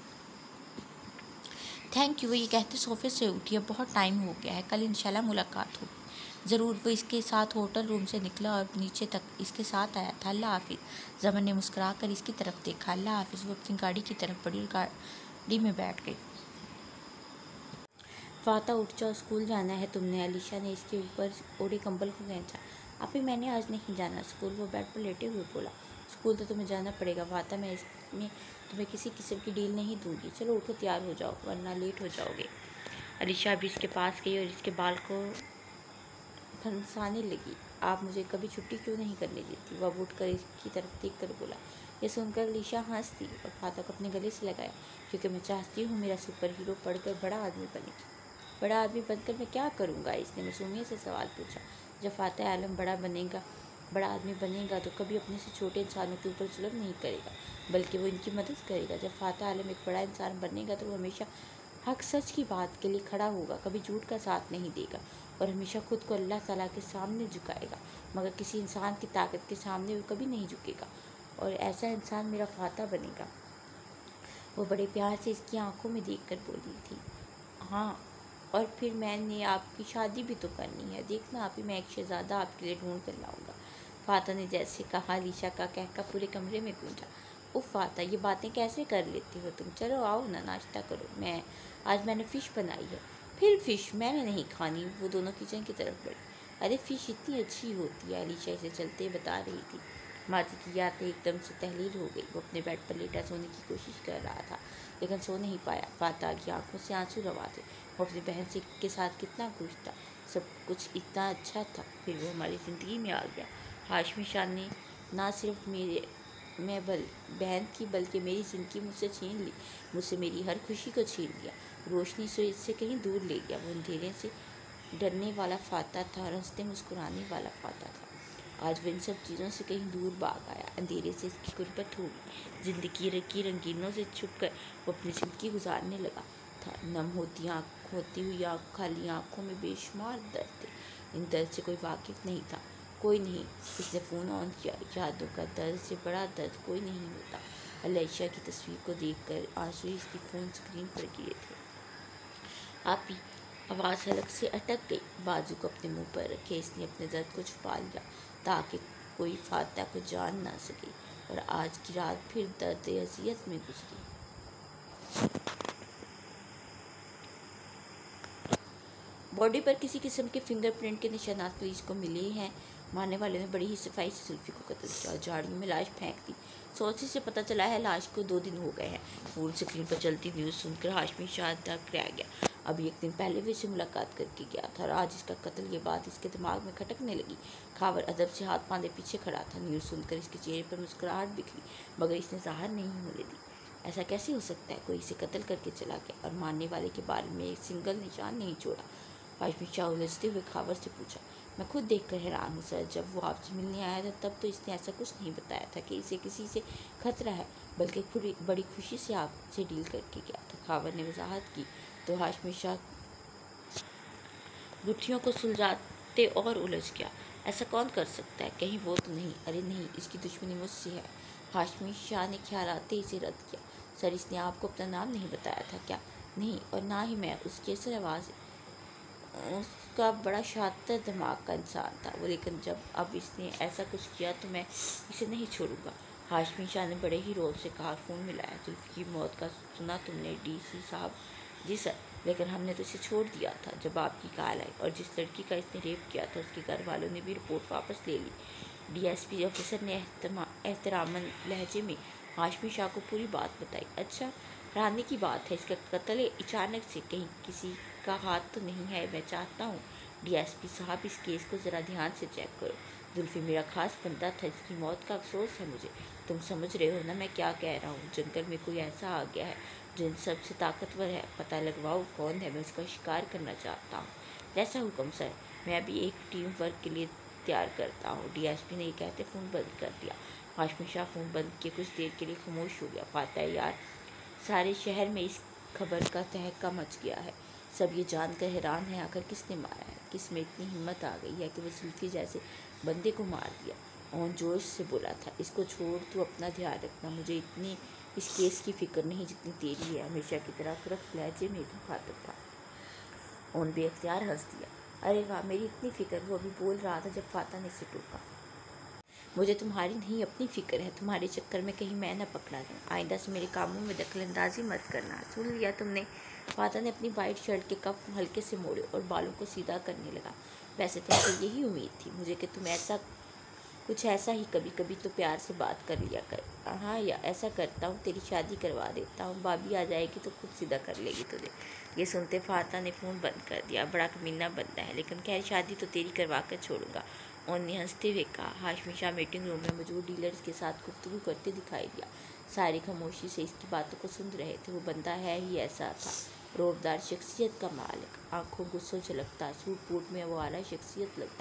Thank you. वो ये कहते सोफे से उठी। अब बहुत टाइम हो गया है, कल इंशाल्लाह मुलाकात होगी ज़रूर। वो इसके साथ होटल रूम से निकला और नीचे तक इसके साथ आया था। अल्लाह हाफिज़। जमन ने मुस्कुरा कर इसकी तरफ देखा। अल्लाह हाफिज़। वो अपनी गाड़ी की तरफ बढ़ी और गाड़ी में बैठ गई। फाता, उठ जाओ, स्कूल जाना है तुमने। अलीशा ने इसके ऊपर ओढ़े कंबल को खींचा। अभी मैंने आज नहीं जाना स्कूल। वो बेड पर लेटे हुए बोला। स्कूल तो तुम्हें जाना पड़ेगा फाता, मैं इसमें तुम्हें किसी किस्म की डील नहीं दूंगी। चलो उठो, तैयार हो जाओ वरना लेट हो जाओगे। अलीशा अभी इसके पास गई और इसके बाल को फंसाने लगी। आप मुझे कभी छुट्टी क्यों नहीं करने देती? वह उठ कर इसकी तरफ देख कर बोला। यह सुनकर अलीशा हंस दी और फाता को अपने गले से लगाया, क्योंकि मैं चाहती हूँ मेरा सुपर हीरो पढ़कर बड़ा आदमी बने। बड़ा आदमी बनकर मैं क्या करूँगा? इसने मासूमियत से सवाल पूछा। जब फाता आलम बड़ा आदमी बनेगा तो कभी अपने से छोटे इंसानों के ऊपर जुल्म नहीं करेगा, बल्कि वो इनकी मदद करेगा। जब फाता आलम एक बड़ा इंसान बनेगा तो वो हमेशा हक सच की बात के लिए खड़ा होगा, कभी झूठ का साथ नहीं देगा और हमेशा खुद को अल्लाह ताला के सामने झुकाएगा, मगर किसी इंसान की ताकत के सामने वो कभी नहीं झुकेगा। और ऐसा इंसान मेरा फाता बनेगा। वो बड़े प्यार से इसकी आंखों में देखकर बोली थी। हाँ, और फिर मैंने आपकी शादी भी तो करनी है। देखना आप ही, मैं एक शहज़ादा आपके लिए ढूंढ कर लाऊंगा। फाता ने जैसे कहा, अलीशा का कहका पूरे कमरे में गूंजा। उफ फाता, ये बातें कैसे कर लेती हो तुम? चलो आओ ना, नाश्ता करो। आज मैंने फ़िश बनाई है। फिर फ़िश? मैंने नहीं खानी। वो दोनों किचन की तरफ बढ़ी। अरे फ़िश इतनी अच्छी होती है, अलीशा इसे चलते बता रही थी। माजी की याद एकदम से तहलील हो गई। वो अपने बेड पर लेटा सोने की कोशिश कर रहा था, लेकिन सो नहीं पाया। फाता की आंखों से आंसू रवा थे। वो अपनी बहन से के साथ कितना खुश था, सब कुछ इतना अच्छा था। फिर वो हमारी ज़िंदगी में आ गया। हाशमी शाह ने ना सिर्फ बहन की बल्कि मेरी ज़िंदगी मुझसे छीन ली। मुझसे मेरी हर खुशी को छीन लिया, रोशनी से इससे कहीं दूर ले गया। वो अंधेरे से डरने वाला फाता था और हंसते मुस्कुराने वाला फाता था। आज वो इन सब चीज़ों से कहीं दूर भाग आया। अंधेरे से इसकी गुर्बत हो गई। ज़िंदगी की रंगीनों से छुपकर वो अपनी ज़िंदगी गुजारने लगा था। नम होती हुई खाली आँखों में बेशुमार दर्द थे। इन दर्द से कोई वाकिफ़ नहीं था, कोई नहीं। इसने फ़ोन ऑन किया। यादों का दर्द से बड़ा दर्द कोई नहीं होता। अलीशा की तस्वीर को देखकर आंसू इसकी फ़ोन स्क्रीन पर गिरे थे। आप ही, आवाज़ हलक से अटक गई। बाजू को अपने मुंह पर रखे इसने अपने दर्द को छुपा लिया ताकि कोई फाता को जान ना सके। और आज की रात फिर दर्द अज़ियत में गुजरी। बॉडी पर किसी किस्म के फिंगरप्रिंट के निशानात पुलिस को मिले हैं। मारने वाले ने बड़ी ही सफाई से जुल्फी को कत्ल किया और झाड़ियों में लाश फेंक दी। सोचे से पता चला है लाश को 2 दिन हो गए हैं। फूल स्क्रीन पर चलती न्यूज़ सुनकर हाशमी शाह तक रह गया। अभी 1 दिन पहले भी इससे मुलाकात करके गया था और आज इसका कत्ल, ये बात इसके दिमाग में खटकने लगी। खावर अदब से हाथ बांधे पीछे खड़ा था। न्यूज़ सुनकर इसके चेहरे पर मुस्कुराहट बिखरी, मगर इसने ज़ाहिर नहीं होने दी। ऐसा कैसे हो सकता है? कोई इसे कत्ल करके चला गया और मारने वाले के बारे में एक सिंगल निशान नहीं छोड़ा। हाशमी शाह उलझते हुए खावर से पूछा। मैं खुद देखकर हैरान हूँ सर। जब वो आपसे मिलने आया था तब तो इसने ऐसा कुछ नहीं बताया था कि इसे किसी से खतरा है, बल्कि बड़ी खुशी से आपसे डील करके गया था। खावर ने वजाहत की तो हाशमी शाह गुत्थियों को सुलझाते और उलझ गया। ऐसा कौन कर सकता है? कहीं वो तो नहीं? अरे नहीं, इसकी दुश्मनी मुझसे है। हाशमी शाह ने ख्यालाते इसे रद्द किया। सर, इसने आपको अपना नाम नहीं बताया था क्या? नहीं, और ना ही मैं। उसकी असर आवाज़, उसका बड़ा शातिर दिमाग का इंसान था वो, लेकिन जब अब इसने ऐसा कुछ किया तो मैं इसे नहीं छोड़ूंगा। हाशमी शाह ने बड़े ही रोज़ से कहा। फ़ोन मिलाया। जुल्फ़ी की मौत का सुना तुमने? डीसी साहब? जी सर, लेकिन हमने तो इसे छोड़ दिया था जब आपकी कॉल आई, और जिस लड़की का इसने रेप किया था उसके घर वालों ने भी रिपोर्ट वापस ले ली। डीएसपी ऑफिसर ने एहतरामन लहजे में हाशमी शाह को पूरी बात बताई। अच्छा, रानी की बात है। इसका कत्ल अचानक से, कहीं किसी का हाथ तो नहीं है? मैं चाहता हूँ डीएसपी साहब इस केस को ज़रा ध्यान से चेक करो। जुल्फ़ी मेरा खास बंदा था, इसकी मौत का अफसोस है मुझे। तुम समझ रहे हो ना मैं क्या कह रहा हूँ? जंगल में कोई ऐसा आ गया है जो इन सबसे ताकतवर है। पता लगवाओ कौन है, मैं उसका शिकार करना चाहता हूँ। जैसा हुक्म सर। मैं अभी एक टीम वर्क के लिए तैयार करता हूँ। डीएसपी ने ये कहते फ़ोन बंद कर दिया। हाशमी शाह फ़ोन बंद किए कुछ देर के लिए खामोश हो गया। फाता यार, सारे शहर में इस खबर का तहक्का मच गया है। सब ये जानकर हैरान है आखिर किसने मारा है। किस में इतनी हिम्मत आ गई है कि वो जुल्फ़ी जैसे बंदे को मार दिया। और जोश से बोला था, इसको छोड़, तू अपना ध्यान रखना। मुझे इतनी इस केस की फ़िक्र नहीं जितनी तेरी है। हमेशा की तरह तुरंत लहजे में मुखातिब था। उन बेख्तियार हंस दिया। अरे वाह, मेरी इतनी फ़िक्र? वो अभी बोल रहा था जब फाता ने इसे टोका। मुझे तुम्हारी नहीं अपनी फ़िक्र है। तुम्हारे चक्कर में कहीं मैं न पकड़ा दूँ। आइंदा से मेरे कामों में दखलंदाजी मत करना। सुन लिया तुमने? फाता ने अपनी वाइट शर्ट के कफ हल्के से मोड़े और बालों को सीधा करने लगा। वैसे तुमसे यही उम्मीद थी मुझे कि तुम ऐसा कुछ ऐसा ही, कभी कभी तो प्यार से बात कर लिया कर। हाँ, या ऐसा करता हूँ, तेरी शादी करवा देता हूँ, भाभी आ जाएगी तो खुद सीधा कर लेगी तुझे। ये सुनते फाता ने फ़ोन बंद कर दिया। बड़ा कमीना बनता है, लेकिन खैर शादी तो तेरी करवा कर छोड़ूंगा। और ने हंसते हुए कहा। हाशमी शाह मीटिंग रूम में मौजूद डीलर्स के साथ गुफ्तगू करते दिखाई दिया। सारे खामोशी से इसकी बातों को सुन रहे थे। वो बंदा है ही ऐसा था, रोबदार शख्सियत का मालिक, आंखों गुस्सों झलकता, सूट बूट में वो आला शख्सियत लगता।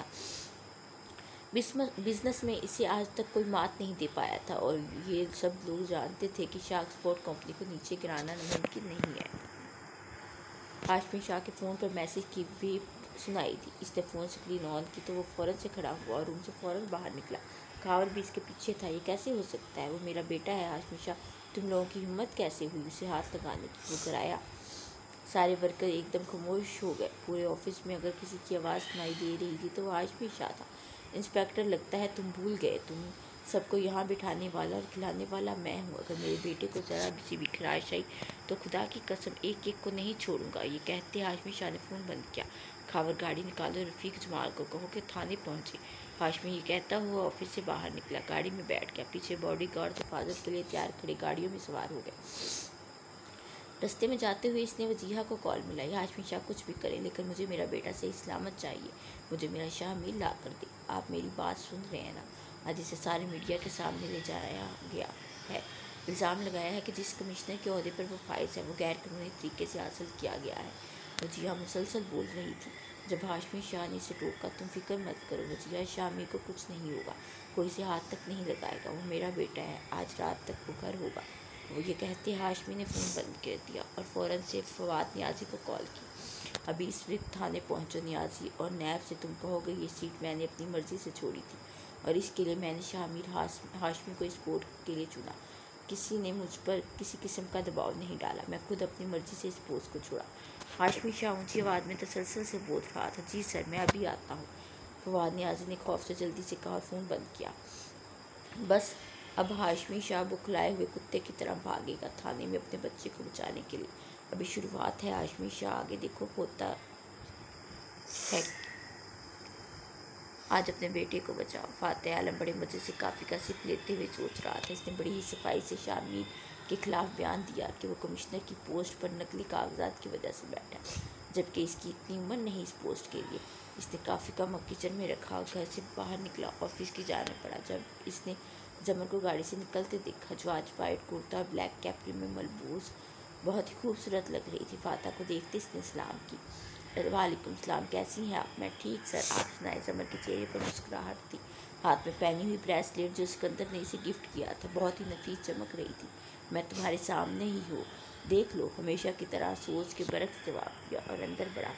बिजनेस में इसे आज तक कोई मात नहीं दे पाया था, और ये सब लोग जानते थे कि शाह एक्सपोर्ट कंपनी को नीचे गिराना मुमकिन नहीं है। हाशमी शाह के फ़ोन पर मैसेज की भी सुनाई दी। इसने फ़ोन स्क्रीन ऑन की तो वो फ़ौरन से खड़ा हुआ और रूम से फ़ौरन बाहर निकला। खावर भी इसके पीछे था। ये कैसे हो सकता है? वो मेरा बेटा है हाशमी शाह, तुम लोगों की हिम्मत कैसे हुई उसे हाथ लगाने की? वो कराया। सारे वर्कर एकदम खामोश हो गए। पूरे ऑफिस में अगर किसी की आवाज़ सुनाई दे रही थी तो वो हाशमी शाह था। इंस्पेक्टर, लगता है तुम भूल गए, तुम सबको यहाँ बिठाने वाला और खिलाने वाला मैं हूँ। अगर मेरे बेटे को ज़रा किसी भी खराश आई तो खुदा की कसम एक एक को नहीं छोड़ूंगा। ये कहते हाशमी शाह ने फ़ोन बंद किया। खावर, गाड़ी निकालो, रफ़ीक जमाल को कहो कि थाने पहुँचे। हाशमी ये कहता हुआ ऑफिस से बाहर निकला, गाड़ी में बैठ गया। पीछे बॉडी गार्ड हिफाजत के लिए तैयार खड़े गाड़ियों में सवार हो गए। रास्ते में जाते हुए इसने वजीहा को कॉल मिलाई। हाशमी शाह कुछ भी करे, लेकिन मुझे मेरा बेटा सही सलामत चाहिए। मुझे मेरा शाह मीर ला कर दे। आप मेरी बात सुन रहे हैं ना? आज इसे सारे मीडिया के सामने ले जाया गया है। इल्ज़ाम लगाया है कि जिस कमिश्नर के ओहदे पर वो फाइज है वो गैर कानूनी तरीके से हासिल किया गया है। वजीहा मुसलसल बोल रही थी। जब हाशमी शाह ने इसे टोका, तुम फिक्र मत करो वजीहा, शामी को कुछ नहीं होगा, कोई इसे हाथ तक नहीं लगाएगा, वो मेरा बेटा है, आज रात तक वो घर होगा। वो ये कहते हाशमी ने फ़ोन बंद कर दिया और फ़ौरन से फवाद नियाज़ी को कॉल की। अभी इस वक्त थाने पहुंचो नियाज़ी, और नैब से तुम कहोगे ये सीट मैंने अपनी मर्ज़ी से छोड़ी थी और इसके लिए मैंने शामिर हाशमी को इस पोस्ट के लिए चुना। किसी ने मुझ पर किसी किस्म का दबाव नहीं डाला, मैं खुद अपनी मर्ज़ी से इस पोस्ट को छोड़ा। हाशमी शाह ऊँची आवाज़ में तसलसल से बोल रहा था। जी सर, मैं अभी आता हूँ, फवाद नियाज़ी ने खौफ से जल्दी से कहा और फ़ोन बंद किया। बस अब हाशमी शाह बुखलाए हुए कुत्ते की तरह भागेगा थाने में अपने बच्चे को बचाने के लिए। अभी शुरुआत है हाशमी शाह, आगे देखो होता है। आज अपने बेटे को बचाओ। फातेह आलम बड़े मज़े से काफ़ी का सिप लेते हुए सोच रहा था। इसने बड़ी ही सफाई से शामिर के खिलाफ बयान दिया कि वो कमिश्नर की पोस्ट पर नकली कागजात की वजह से बैठा, जबकि इसकी इतनी उम्र नहीं इस पोस्ट के लिए। इसने काफ़ी का मग किचन में रखा और घर से बाहर निकला, ऑफिस की जाने पड़ा। जब इसने जमर को गाड़ी से निकलते देखा, जो आज वाइट कुर्ता और ब्लैक कैपरी में मलबूस बहुत ही खूबसूरत लग रही थी। फाता को देखते इसने सलाम की। वालेकुम सलाम, कैसी हैं आप? मैं ठीक सर, आप सुनाए? जमर के चेहरे पर मुस्कुराहट थी। हाथ में पहनी हुई ब्रेसलेट जो सिकंदर ने इसे गिफ्ट किया था बहुत ही नफीस चमक रही थी। मैं तुम्हारे सामने ही हूँ, देख लो, हमेशा की तरह सोच के बरक्स जवाब दिया और अंदर बढ़ा।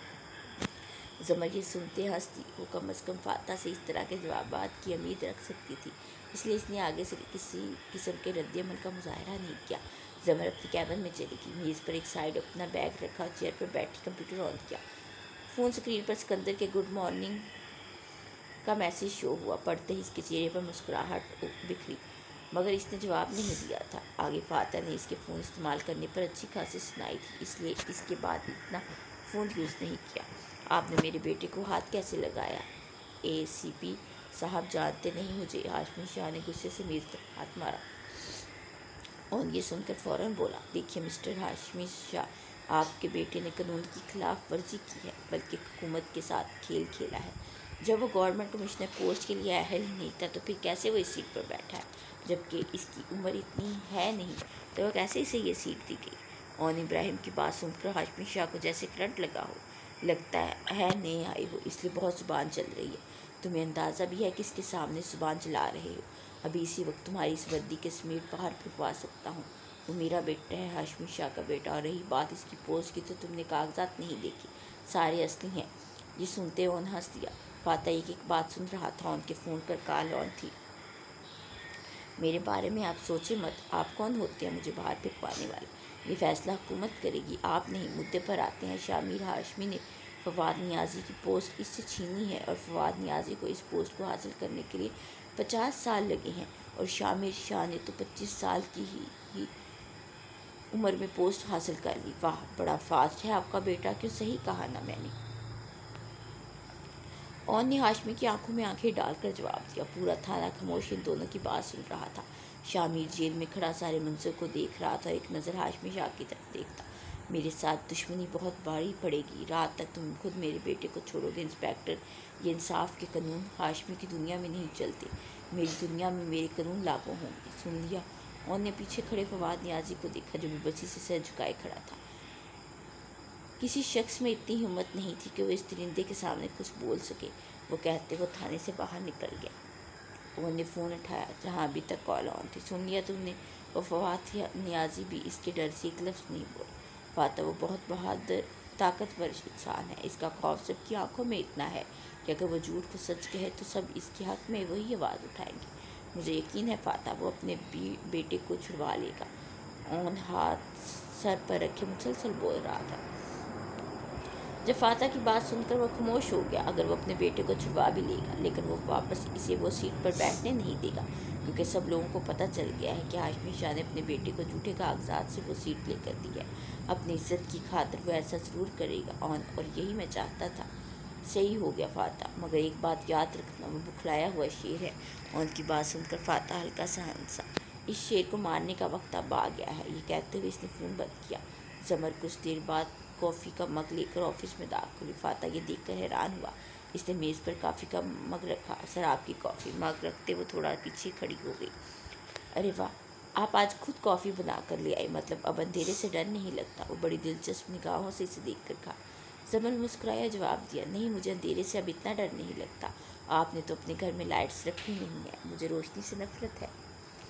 जमर ये सुनते हंसती। वो कम अज़ कम फाता से इस तरह के जवाबात की उम्मीद रख सकती थी, इसलिए इसने आगे से किसी किस्म के रद्द-ए-अमल का मुज़ाहरा नहीं किया। जमर अपनी कैबिन में चली गई। मेज़ पर एक साइड अपना बैग रखा और चेयर पर बैठी कंप्यूटर ऑन किया। फ़ोन स्क्रीन पर सिकंदर के गुड मॉर्निंग का मैसेज शो हुआ। पढ़ते ही इसके चेहरे पर मुस्कुराहट बिखरी, मगर इसने जवाब नहीं दिया था। आगे फाता ने इसके फ़ोन इस्तेमाल करने पर अच्छी खासी सुनाई थी, इसलिए इसके बाद इतना फ़ोन यूज़ नहीं किया। आपने मेरे बेटे को हाथ कैसे लगाया? ACP साहब जानते नहीं मुझे। हाशमी शाह ने गुस्से से मेज़ पर हाथ मारा और ये सुनकर फ़ौरन बोला, देखिए मिस्टर हाशमी शाह, आपके बेटे ने कानून की खिलाफ वर्जी की है, बल्कि हुकूमत के साथ खेल खेला है। जब वो गवर्नमेंट कमिश्नर पोस्ट के लिए अहल ही नहीं था तो फिर कैसे वो इस सीट पर बैठा है? जबकि इसकी उम्र इतनी है नहीं, तो वह कैसे इसे ये सीट दी गई? और इब्राहिम की बात सुनकर हाशमी शाह को जैसे करंट लगा हो। लगता है नए आए हो, इसलिए बहुत ज़ुबान चल रही है। तुम्हें अंदाज़ा भी है कि इसके सामने ज़ुबान चला रहे हो। अभी इसी वक्त तुम्हारी इस वर्दी के समेत बाहर फेंकवा सकता हूँ। वो मेरा बेटा है, हाशमी शाह का बेटा। और रही बात इसकी पोस्ट की, तो तुमने कागजात नहीं देखे, सारे असली हैं। ये सुनते हुए उन्हें हंस दिया। फाता एक एक बात सुन रहा था। उनके फ़ोन पर कॉल ऑन थी। मेरे बारे में आप सोचे मत, आप कौन होते हैं मुझे बाहर फेंकवाने वाले? ये फैसला हुकूमत करेगी, आप नहीं। मुद्दे पर आते हैं। शामिर हाशमी ने फवाद नियाज़ी की पोस्ट इससे छीनी है और फवाद नियाज़ी को इस पोस्ट को हासिल करने के लिए 50 साल लगे हैं, और शामिर शाह ने तो 25 साल की ही उम्र में पोस्ट हासिल कर ली। वाह, बड़ा फास्ट है आपका बेटा। क्यों, सही कहा ना मैंने? ओन ने हाशमी की आंखों में आंखें डालकर जवाब दिया। पूरा थाना खामोश इन दोनों की बात सुन रहा था। शामिर जेल में खड़ा सारे मंजर को देख रहा था। एक नज़र हाशमी शाह की तरफ देखता। मेरे साथ दुश्मनी बहुत भारी पड़ेगी। रात तक तुम खुद मेरे बेटे को छोड़ोगे इंस्पेक्टर। ये इंसाफ के कानून हाशमी की दुनिया में नहीं चलते। मेरी दुनिया में मेरे कानून लागू होंगे। सुन लिया? ओन ने पीछे खड़े फवाद नियाजी को देखा जो बेबसी से सर झुकाए खड़ा था। किसी शख्स में इतनी हिम्मत नहीं थी कि वो इस दरिंदे के सामने कुछ बोल सके। वो कहते वो थाने से बाहर निकल गया। उन्होंने फ़ोन उठाया जहाँ अभी तक कॉल ऑन थी। सुन लिया तुमने? वो फवाद नियाजी भी इसके डर से एक लफ्ज़ नहीं बोला। फाता वो बहुत बहादुर ताकतवर इंसान है। इसका खौफ सबकी आंखों में इतना है कि अगर वो झूठ को सच कहे तो सब इसके हक़ में वही आवाज़ उठाएंगे। मुझे यकीन है फाता वो अपने बेटे को छुड़वा लेगा। ओन हाथ सर पर रखे मुसलसल बोल रहा था। जब फाता की बात सुनकर वह खामोश हो गया। अगर वो अपने बेटे को छुड़वा भी लेगा लेकिन वो वापस इसे वो सीट पर बैठने नहीं देगा, क्योंकि सब लोगों को पता चल गया है कि हाशमी शाह ने अपने बेटे को झूठे कागजात से वो सीट लेकर दी है। अपनी इज्जत की खातिर वो ऐसा ज़रूर करेगा और यही मैं चाहता था। सही हो गया फाता, मगर एक बात याद रखना, वो बुखलाया हुआ शेर है। और उनकी बात सुनकर फाता हल्का सा हंसा। इस शेर को मारने का वक्त अब आ गया है। ये कहते हुए इसने फ़ोन बंद किया। जमर कुछ देर बाद कॉफ़ी का मग लेकर ऑफिस में दाखिल हुई। फाता ये देखकर हैरान हुआ। इसने मेज़ पर कॉफ़ी का मग रखा। शराब की कॉफ़ी मग रखते वो थोड़ा पीछे खड़ी हो गई। अरे वाह, आप आज खुद कॉफ़ी बना कर ले आई, मतलब अब अंधेरे से डर नहीं लगता? वो बड़ी दिलचस्प निगाहों से इसे देख कर कहा। जमल मुस्कुराया जवाब दिया, नहीं मुझे अंधेरे से अब इतना डर नहीं लगता। आपने तो अपने घर में लाइट्स रखी नहीं है। मुझे रोशनी से नफरत है।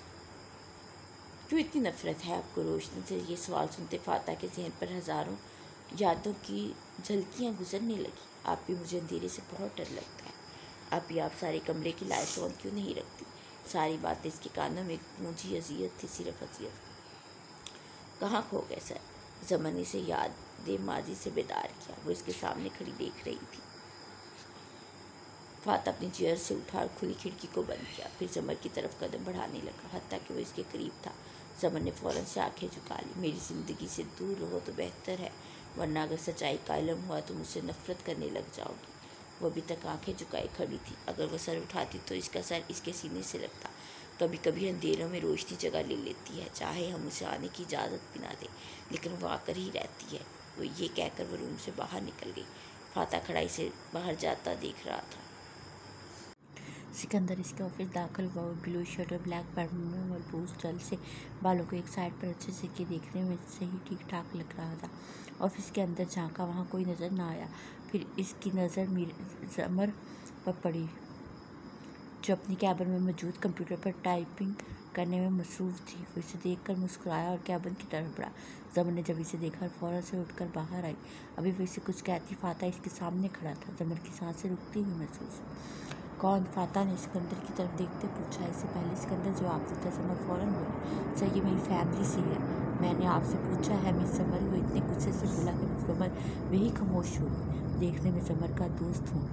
क्यों इतनी नफरत है आपको रोशनी से? ये सवाल सुनते फाता के जहन पर हज़ारों यादों की झलकियाँ गुजरने लगी। आप भी मुझे अंधेरे से बहुत डर लगता है। आप सारे कमरे की लाइट्स ऑन क्यों नहीं रखती? सारी बातें इसके कानों में गूंजी। अजियत थी, सिर्फ अजियत। कहाँ खो गए सर? जमन ने इसे याद दे माजी से बेदार किया। वो इसके सामने खड़ी देख रही थी। फाता अपनी चेयर से उठा और खुली खिड़की को बंद किया। फिर जमर की तरफ कदम बढ़ाने लगा, हत्ता कि वो इसके करीब था। जमर ने फ़ौरन से आंखें झुका ली। मेरी ज़िंदगी से दूर रहो तो बेहतर है, वरना अगर सच्चाई का इल्म हुआ तो मुझसे नफरत करने लग जाओगी। वो अभी तक आंखें झुकाए खड़ी थी। अगर वह सर उठाती तो इसका सर इसके सीने से लगता। कभी कभी अंधेरों में रोशनी जगह ले लेती है, चाहे हम उसे आने की इजाज़त भी ना दें, लेकिन वो आकर ही रहती है। वो ये कहकर वो रूम से बाहर निकल गई। फाता खड़ा इसे बाहर जाता देख रहा था। सिकंदर इसके ऑफिस दाखिल हुआ। वो ब्लू शर्ट और ब्लैक पैंट में मलबूस जल से बालों को एक साइड पर अच्छे से किए देखने में से ही ठीक ठाक लग रहा था। ऑफिस के अंदर झांका, वहाँ कोई नज़र ना आया। फिर इसकी नज़र जमर पर पड़ी जो अपनी कैबिन में मौजूद कंप्यूटर पर टाइपिंग करने में मसरूफ़ थी। वो इसे देखकर मुस्कुराया और कैबिन की तरफ बढ़ा। जमर ने जब इसे देखा फ़ौरन से उठकर बाहर आई। अभी वो इसे कुछ कहती फाता इसके सामने खड़ा था। जमर की सांसें रुकती हुई महसूस। कौन? फाता ने सिकंदर की तरफ देखते पूछा। इससे पहले सिकंदर जवाब देता जमर फ़ौरन बोला, सर ये मेरी फैमिली से है। मैंने आपसे पूछा है मिस जमर। वो इतने गुस्से से बोला कि मिस जमर वही खामोश हो गई। देखने में जमर का दोस्त हूँ।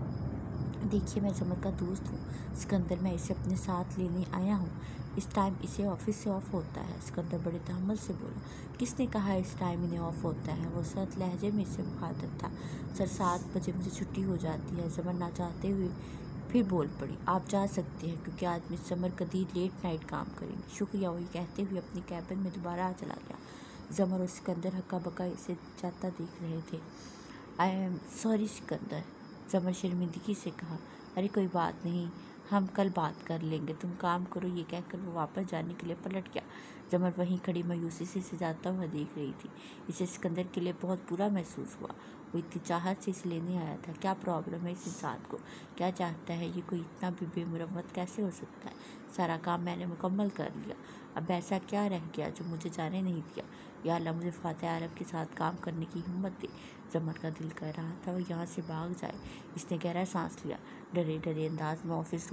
देखिए मैं जमर का दोस्त हूँ सिकंदर, मैं इसे अपने साथ लेने आया हूँ। इस टाइम इसे ऑफिस से ऑफ होता है। सिकंदर बड़े तहम्मुल से बोला। किसने कहा इस टाइम इन्हें ऑफ होता है? वो सख्त लहजे में इससे मुखातिब था। सर 7 बजे मुझे छुट्टी हो जाती है। जमर ना चाहते हुए फिर बोल पड़ी, आप जा सकते हैं क्योंकि आज miss Zamar Qadir late night काम करेंगे। शुक्रिया, वही कहते हुए अपनी कैबिन में दोबारा चला गया। जमर और सिकंदर हक्का बक्का इसे जाता देख रहे थे। I am sorry Sikandar, Zamar शर्मिंदगी से कहा। अरे कोई बात नहीं, हम कल बात कर लेंगे, तुम काम करो। ये कहकर वो वापस जाने के लिए पलट गया। जमर वहीं खड़ी मायूसी से इसे जाता हुआ देख रही थी। इसे सिकंदर के लिए बहुत बुरा महसूस हुआ। वो इतनी चाहत से इसे लेने आया था। क्या प्रॉब्लम है इस इंसान को? क्या चाहता है ये? कोई इतना भी बेमुरवत कैसे हो सकता है? सारा काम मैंने मुकम्मल कर लिया, अब ऐसा क्या रह गया जो मुझे जाने नहीं दिया? या अल्लाह मुझे फातिह आलम के साथ काम करने की हिम्मत दे। जमर का दिल कह रहा था वो यहाँ से भाग जाए। इसने गहरा सांस लिया। डरे डरे अंदाज में ऑफिस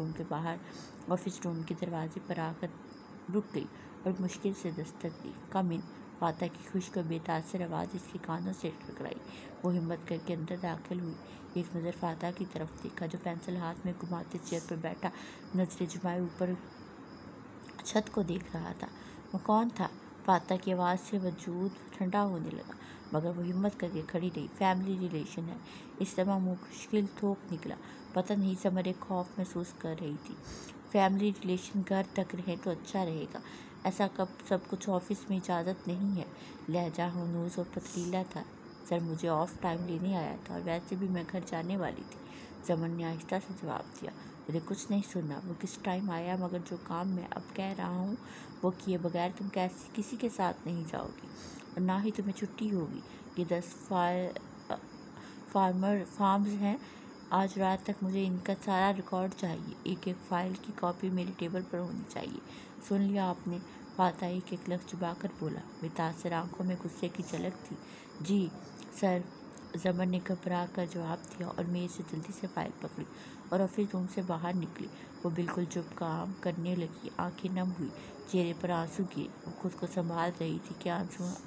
रूम के दरवाजे पर आकर रुक गई और मुश्किल से दस्तक दी। कम इन। फाता की खुश्क और बेतासर आवाज़ इसके कानों से टकराई। वो हिम्मत करके अंदर दाखिल हुई। एक नज़र फाता की तरफ देखा जो पेंसिल हाथ में घुमाते चेयर पर बैठा नजरें जुमाए ऊपर छत को देख रहा था। वो कौन था? फाता की आवाज़ से वजूद ठंडा होने लगा। मगर वो हिम्मत करके खड़ी रही। फैमिली रिलेशन है, इस समय मुश्किल थोक निकला। पता नहीं समर एक खौफ महसूस कर रही थी। फैमिली रिलेशन घर तक रहे तो अच्छा रहेगा, ऐसा कब सब कुछ ऑफिस में इजाज़त नहीं है। लहजा हनूस और पथरीला था। सर मुझे ऑफ टाइम लेने आया था और वैसे भी मैं घर जाने वाली थी। समर ने आहिस्ता से जवाब दिया। मुझे कुछ नहीं सुनना, वो किस टाइम आया, मगर जो काम मैं अब कह रहा हूँ वो किए बगैर तुम कैसे किसी के साथ नहीं जाओगी और ना ही तुम्हें छुट्टी होगी। ये 10 फार्म्स हैं। आज रात तक मुझे इनका सारा रिकॉर्ड चाहिए। एक एक फाइल की कॉपी मेरी टेबल पर होनी चाहिए। सुन लिया आपने? फाता एक लफ्ज़ चुबाकर बोला। बेतासर आंखों में गुस्से की झलक थी। जी सर, जमर ने घबरा कर जवाब दिया और मेज से जल्दी से फाइल पकड़ी और ऑफिस रूम से बाहर निकली। वो बिल्कुल चुप काम करने लगी, आंखें नम हुई, चेहरे पर आंसू गिरे। वो खुद को संभाल रही थी कि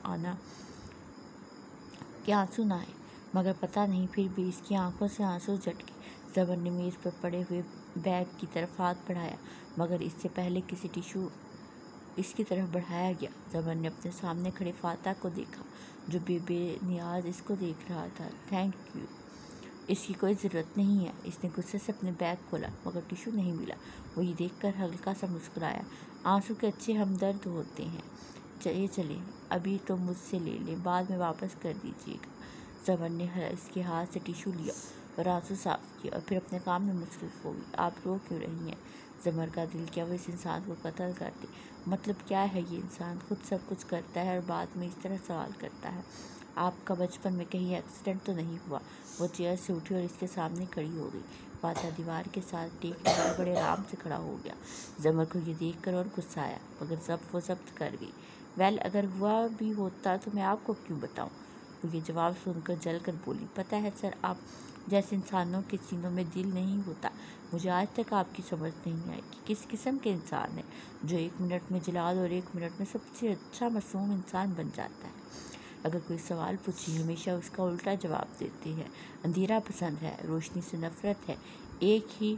आंसू ना आए, मगर पता नहीं फिर भी इसकी आंखों से आंसू झटके। जमर ने मेज पर पड़े हुए बैग की तरफ हाथ बढ़ाया, मगर इससे पहले किसी टिश्यू इसकी तरफ बढ़ाया गया। जमर ने अपने सामने खड़े फाता को देखा, जो बेनियाज इसको देख रहा था। थैंक यू, इसकी कोई ज़रूरत नहीं है। इसने गुस्से से अपने बैग खोला, मगर टिश्यू नहीं मिला। वो ये देखकर हल्का सा मुस्कुराया। आंसू के अच्छे हमदर्द होते हैं। चले, अभी तो मुझसे ले लें, बाद में वापस कर दीजिएगा। जमर ने इसके हाथ से टिश्यू लिया और आंसू साफ किया और फिर अपने काम में मसरूफ़ हो गई। आप रो क्यों रही हैं? जमर का दिल क्या वो इस इंसान को कत्ल कर दे? मतलब क्या है ये इंसान, खुद सब कुछ करता है और बाद में इस तरह सवाल करता है। आपका बचपन में कहीं एक्सीडेंट तो नहीं हुआ? वो चेयर से उठी और इसके सामने खड़ी हो गई। फाता दीवार के साथ टेक कर बड़े आराम से खड़ा हो गया। जमर को ये देखकर और गुस्सा आया, मगर वो जब्त कर गई। वेल, अगर हुआ भी होता तो मैं आपको क्यों बताऊं? वो ये जवाब सुनकर जल कर बोली। पता है सर, आप जैसे इंसानों के सीनों में दिल नहीं होता। मुझे आज तक आपकी समझ नहीं आई कि किस किस्म के इंसान है जो 1 मिनट में जलाद और 1 मिनट में सबसे अच्छा मासूम इंसान बन जाता है। अगर कोई सवाल पूछे हमेशा उसका उल्टा जवाब देते हैं। अंधेरा पसंद है, रोशनी से नफरत है, एक ही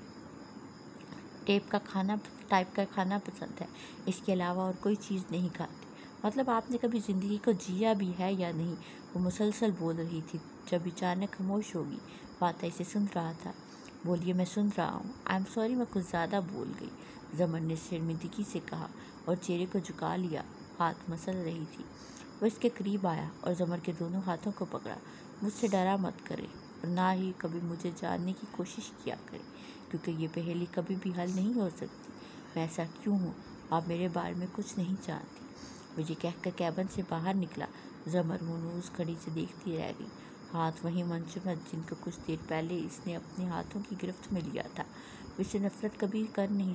टाइप का खाना पसंद है, इसके अलावा और कोई चीज़ नहीं खाते। मतलब आपने कभी ज़िंदगी को जिया भी है या नहीं? वो मुसलसल बोल रही थी, जब अचानक खामोश होगी। फाता इसे सुन रहा था। बोलिए, मैं सुन रहा हूँ। आई एम सॉरी, मैं कुछ ज़्यादा बोल गई, जमर ने शर्मिंदगी से कहा और चेहरे को झुका लिया। हाथ मसल रही थी। वो इसके करीब आया और जमर के दोनों हाथों को पकड़ा। मुझसे डरा मत करे और ना ही कभी मुझे जानने की कोशिश किया करे, क्योंकि ये पहेली कभी भी हल नहीं हो सकती। मैं ऐसा क्यों हूँ? आप मेरे बारे में कुछ नहीं जानती। वो ये कहकर कैबिन से बाहर निकला। जमर उस घड़ी से देखती रह गई। हाथ वहीं मंजूमत जिनको कुछ देर पहले इसने अपने हाथों की गिरफ्त में लिया था। इससे नफरत कभी कर नहीं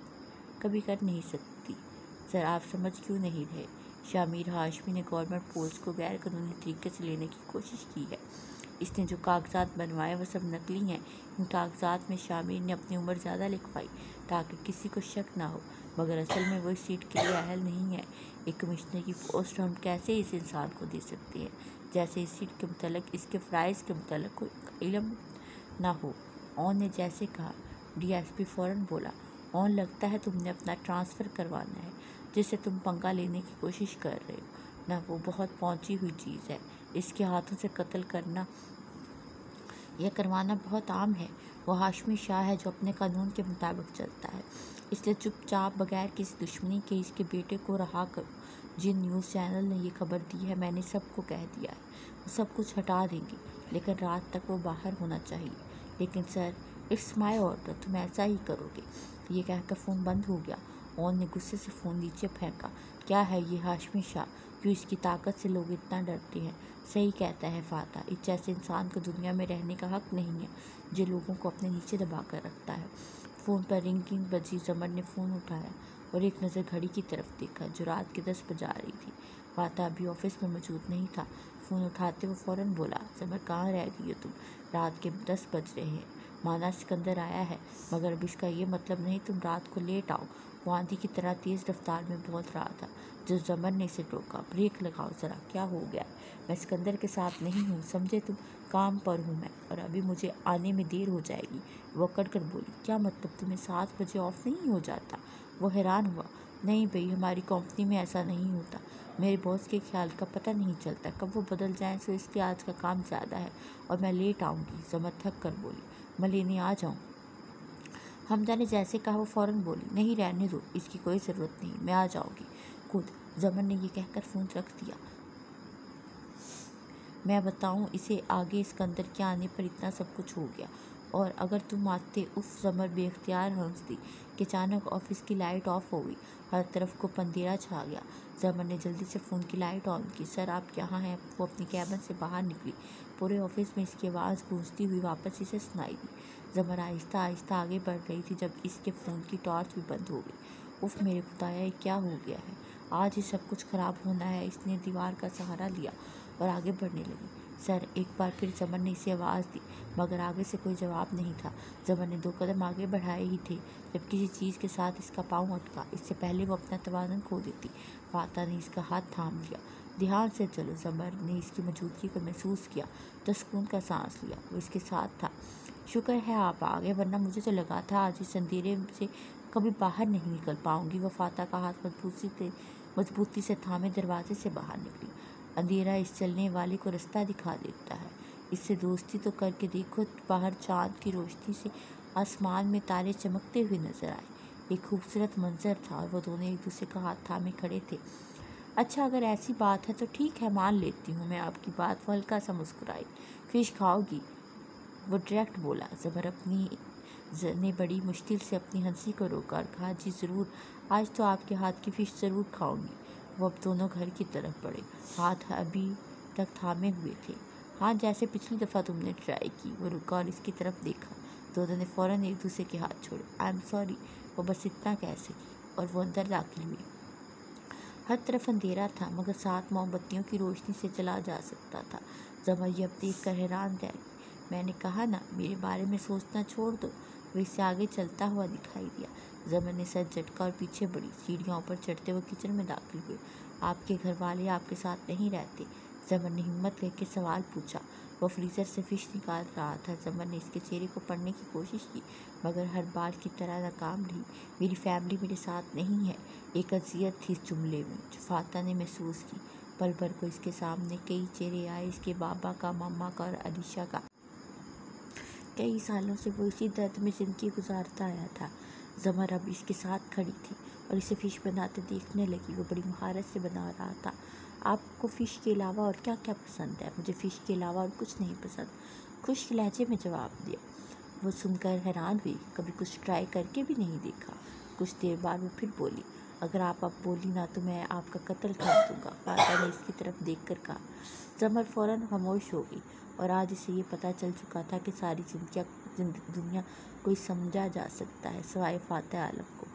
सकती। सर, आप समझ क्यों नहीं रहे? शामिर हाशमी ने गवर्नमेंट पोस्ट को गैर कानूनी तरीके से लेने की कोशिश की है। इसने जो कागजात बनवाए वो सब नकली हैं। इन कागजात में शामिर ने अपनी उम्र ज़्यादा लिखवाई ताकि किसी को शक ना हो, मगर असल में वो इस सीट के लिए अहल नहीं है। एक कमिश्नर की पोस्ट हम कैसे इस इंसान को दे सकते हैं जैसे इस सीट के मुतल्लिक, इसके फ़राइज़ के मुतल्लिक कोई इल्म ना हो? ऑन ने जैसे कहा। डीएसपी फ़ौरन बोला, ऑन, लगता है तुमने अपना ट्रांसफ़र करवाना है, जिससे तुम पंगा लेने की कोशिश कर रहे हो ना। वो बहुत पहुंची हुई चीज़ है, इसके हाथों से कत्ल करवाना बहुत आम है। वो हाशमी शाह है जो अपने कानून के मुताबिक चलता है, इसलिए चुपचाप बगैर किसी दुश्मनी के इसके बेटे को रहा करो। जिन न्यूज़ चैनल ने ये खबर दी है, मैंने सबको कह दिया है, वो सब कुछ हटा देंगे, लेकिन रात तक वो बाहर होना चाहिए। लेकिन सर, इट्स माय ऑर्डर, तुम ऐसा ही करोगे? ये कहकर फ़ोन बंद हो गया। ऑन ने गुस्से से फ़ोन नीचे फेंका। क्या है ये हाशमी शाह, क्यों इसकी ताकत से लोग इतना डरते हैं? सही कहता है फाता, इस जैसे इंसान को दुनिया में रहने का हक नहीं है जो लोगों को अपने नीचे दबा कर रखता है। फ़ोन पर रिंगिंग बजी। जमर ने फ़ोन उठाया और एक नज़र घड़ी की तरफ देखा जो रात के 10 बजा रही थी। फाता अभी ऑफिस में मौजूद नहीं था। फ़ोन उठाते वो फ़ौरन बोला, जमर, कहाँ रह गई हो तुम? रात के 10 बज रहे हैं। माना सिकंदर आया है, मगर अब इसका ये मतलब नहीं तुम रात को लेट आओ। वो आंधी की तरह तेज़ रफ्तार में पहुँच रहा था जब जमर ने इसे टोका। ब्रेक लगाओ ज़रा, क्या हो गया? मैं सिकंदर के साथ नहीं हूँ, समझे तुम? काम पर हूँ मैं और अभी मुझे आने में देर हो जाएगी। वो अकड़ कर बोली। क्या मतलब, तुम्हें 7 बजे ऑफ नहीं हो जाता? वो हैरान हुआ। नहीं भई, हमारी कंपनी में ऐसा नहीं होता। मेरे बॉस के ख्याल का पता नहीं चलता, कब वो बदल जाएं, सो इसलिए आज का काम ज़्यादा है और मैं लेट आऊँगी। जमर थक कर बोली। मैं लेने आ जाऊँ? हमदा ने जैसे कहा वो फ़ौरन बोली, नहीं रहने दो, इसकी कोई ज़रूरत नहीं, मैं आ जाऊँगी खुद। जमर ने ये कहकर फ़ोन रख दिया। मैं बताऊँ इसे, आगे सिकंदर के आने पर इतना सब कुछ हो गया, और अगर तुम आते। उफ, जमर बेख्तियार हंस दी कि अचानक ऑफिस की लाइट ऑफ हो गई। हर तरफ को अंधेरा छा गया। जमर ने जल्दी से फ़ोन की लाइट ऑन की। सर, आप यहाँ हैं? वो अपनी कैबिन से बाहर निकली। पूरे ऑफिस में इसकी आवाज़ गूंजती हुई वापस इसे सुनाई दी। जमर आहिस्ता आहिस्ता आगे बढ़ रही थी जब इसके फ़ोन की टॉर्च भी बंद हो गई। उफ मेरे खुदाया, ये क्या हो गया है? आज ही सब कुछ ख़राब होना है। इसने दीवार का सहारा लिया और आगे बढ़ने लगी। सर, एक बार फिर जमर ने इसे आवाज़ दी, मगर आगे से कोई जवाब नहीं था। जमर ने 2 कदम आगे बढ़ाए ही थे जब किसी चीज़ के साथ इसका पाँव अटका। इससे पहले वो अपना तवाज़ुन खो देती, फाता ने इसका हाथ थाम लिया। ध्यान से चलो। जमर ने इसकी मौजूदगी को महसूस किया तो सुकून का सांस लिया। वो इसके साथ था। शुक्र है आप आ गए, वरना मुझे तो लगा था आज इस अंधेरे से कभी बाहर नहीं निकल पाऊंगी। वो फाता का हाथ मजबूती से थामे दरवाजे से बाहर निकली। अंधेरा इस चलने वाले को रास्ता दिखा देता है। इससे दोस्ती तो करके देखो। बाहर चाँद की रोशनी से आसमान में तारे चमकते हुए नजर आए। एक खूबसूरत मंजर था और वो दोनों एक दूसरे का हाथ थामे खड़े थे। अच्छा, अगर ऐसी बात है तो ठीक है, मान लेती हूँ मैं आपकी बात। वो हल्का सा मुस्कुराई। फिश खाओगी? वो डायरेक्ट बोला। जबर ने बड़ी मुश्किल से अपनी हंसी को रोका और कहा, जी ज़रूर, आज तो आपके हाथ की फ़िश ज़रूर खाऊंगी। वो अब दोनों घर की तरफ बढ़े, हाथ अभी तक थामे हुए थे। हाँ, जैसे पिछली दफ़ा तुमने ट्राई की। वो रुका और इसकी तरफ देखा। दोनों ने फ़ौरन एक दूसरे के हाथ छोड़े। आई एम सॉरी, वो बस इतना कह सकी और वो अंदर दाखिल हुई। हर तरफ अंधेरा था, मगर 7 मोमबत्तियों की रोशनी से चला जा सकता था। जमर ये अब देख कर हैरान रह गई। मैंने कहा ना, मेरे बारे में सोचना छोड़ दो। वो इससे आगे चलता हुआ दिखाई दिया। जमर ने सर झटका और पीछे बढ़ी। सीढ़ियों पर चढ़ते हुए किचन में दाखिल हुए। आपके घर वाले आपके साथ नहीं रहते? जमर ने हिम्मत करके सवाल पूछा। वो फ्रीज़र से फ़िश निकाल रहा था। जमर ने इसके चेहरे को पढ़ने की कोशिश की, मगर हर बार की तरह नाकाम रही। मेरी फैमिली मेरे साथ नहीं है। एक अज़ियत थी इस जुमले में जो फाता ने महसूस की। पल भर को इसके सामने कई चेहरे आए, इसके बाबा का, मम्मा का और अलीशा का। कई सालों से वो इसी दर्द में ज़िंदगी गुजारता आया था। जमर अब इसके साथ खड़ी थी और इसे फ़िश बनाते देखने लगी। वो बड़ी महारत से बना रहा था। आपको फ़िश के अलावा और क्या क्या पसंद है? मुझे फ़िश के अलावा और कुछ नहीं पसंद, खुश्क लहजे में जवाब दिया। वो सुनकर हैरान हुई। कभी कुछ ट्राई करके भी नहीं देखा। कुछ देर बाद वो फिर बोली, अगर आप अब बोली ना तो मैं आपका कत्ल कर दूंगा। फाता ने इसकी तरफ देखकर कहा। जमर फ़ौरन खामोश हो गई और आज इसे ये पता चल चुका था कि सारी दुनिया कोई समझा जा सकता है सिवाय फाता आलम को।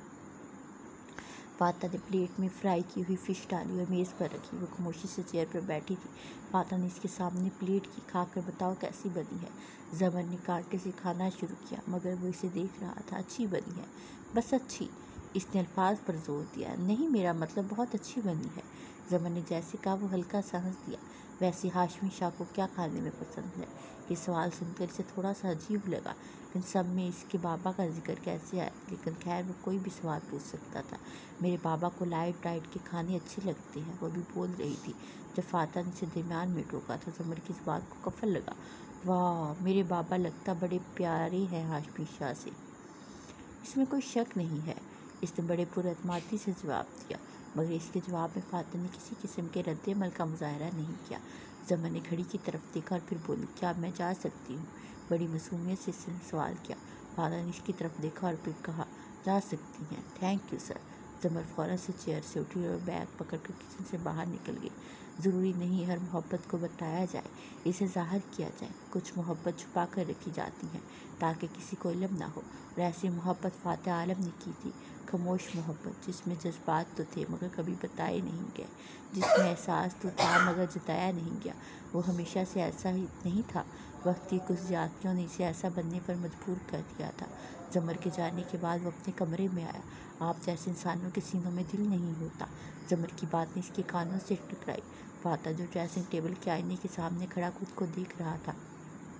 फाता ने प्लेट में फ्राई की हुई फ़िश डाली और मेज़ पर रखी। वो खामोशी से चेयर पर बैठी थी। फाता ने इसके सामने प्लेट की। खाकर बताओ कैसी बनी है? जमर ने कांटे से खाना शुरू किया, मगर वो इसे देख रहा था। अच्छी बनी है, बस अच्छी। इसने अल्फाज पर जोर दिया। नहीं, मेरा मतलब बहुत अच्छी बनी है। जमर ने जैसे कहा वो हल्का सा हंस दिया। वैसे हाशमी शाह को क्या खाने में पसंद है? ये सवाल सुनकर इसे थोड़ा सा अजीब लगा। इन सब में इसके बाबा का जिक्र कैसे आया? लेकिन खैर, वो कोई भी सवाल पूछ सकता था। मेरे बाबा को लाइट डाइट के खाने अच्छे लगते हैं, वो भी बोल रही थी जब फाता ने इसे दरमियान में टोका था। जमर की इस बात को कफल लगा। वाह, मेरे बाबा लगता बड़े प्यारे हैं हाशमी शाह से। इसमें कोई शक नहीं है, इसने बड़े पुरअतमादी से जवाब दिया। मगर इसके जवाब में फाता ने किसी किस्म के रद्द-ए-अमल का मुजाहरा नहीं किया। जमर ने घड़ी की तरफ देखा और फिर बोली, क्या मैं जा सकती हूँ? बड़ी मासूमियत से इसने सवाल किया। फाता ने इसकी तरफ देखा और फिर कहा, जा सकती हैं, थैंक यू सर। जमर फ़ौरन से चेयर से उठी और बैग पकड़कर किचन से बाहर निकल गई। ज़रूरी नहीं हर मोहब्बत को बताया जाए, इसे ज़ाहिर किया जाए। कुछ मोहब्बत छुपा कर रखी जाती हैं ताकि किसी को इल्म ना हो, और ऐसी मोहब्बत फाता आलम ने की थी। खामोश मोहब्बत, जिसमें जज्बात तो थे मगर कभी बताए नहीं गए, जिसमें एहसास तो था मगर जताया नहीं गया। वो हमेशा से ऐसा ही नहीं था। वक्त की कुछ ज़्यादतियों ने इसे ऐसा बनने पर मजबूर कर दिया था। जमर के जाने के बाद वो अपने कमरे में आया। आप जैसे इंसानों के सीनों में दिल नहीं होता। जमर की बात ने इसके कानों से टकराई। फाता जो ड्रेसिंग टेबल के आईने के सामने खड़ा खुद को देख रहा था,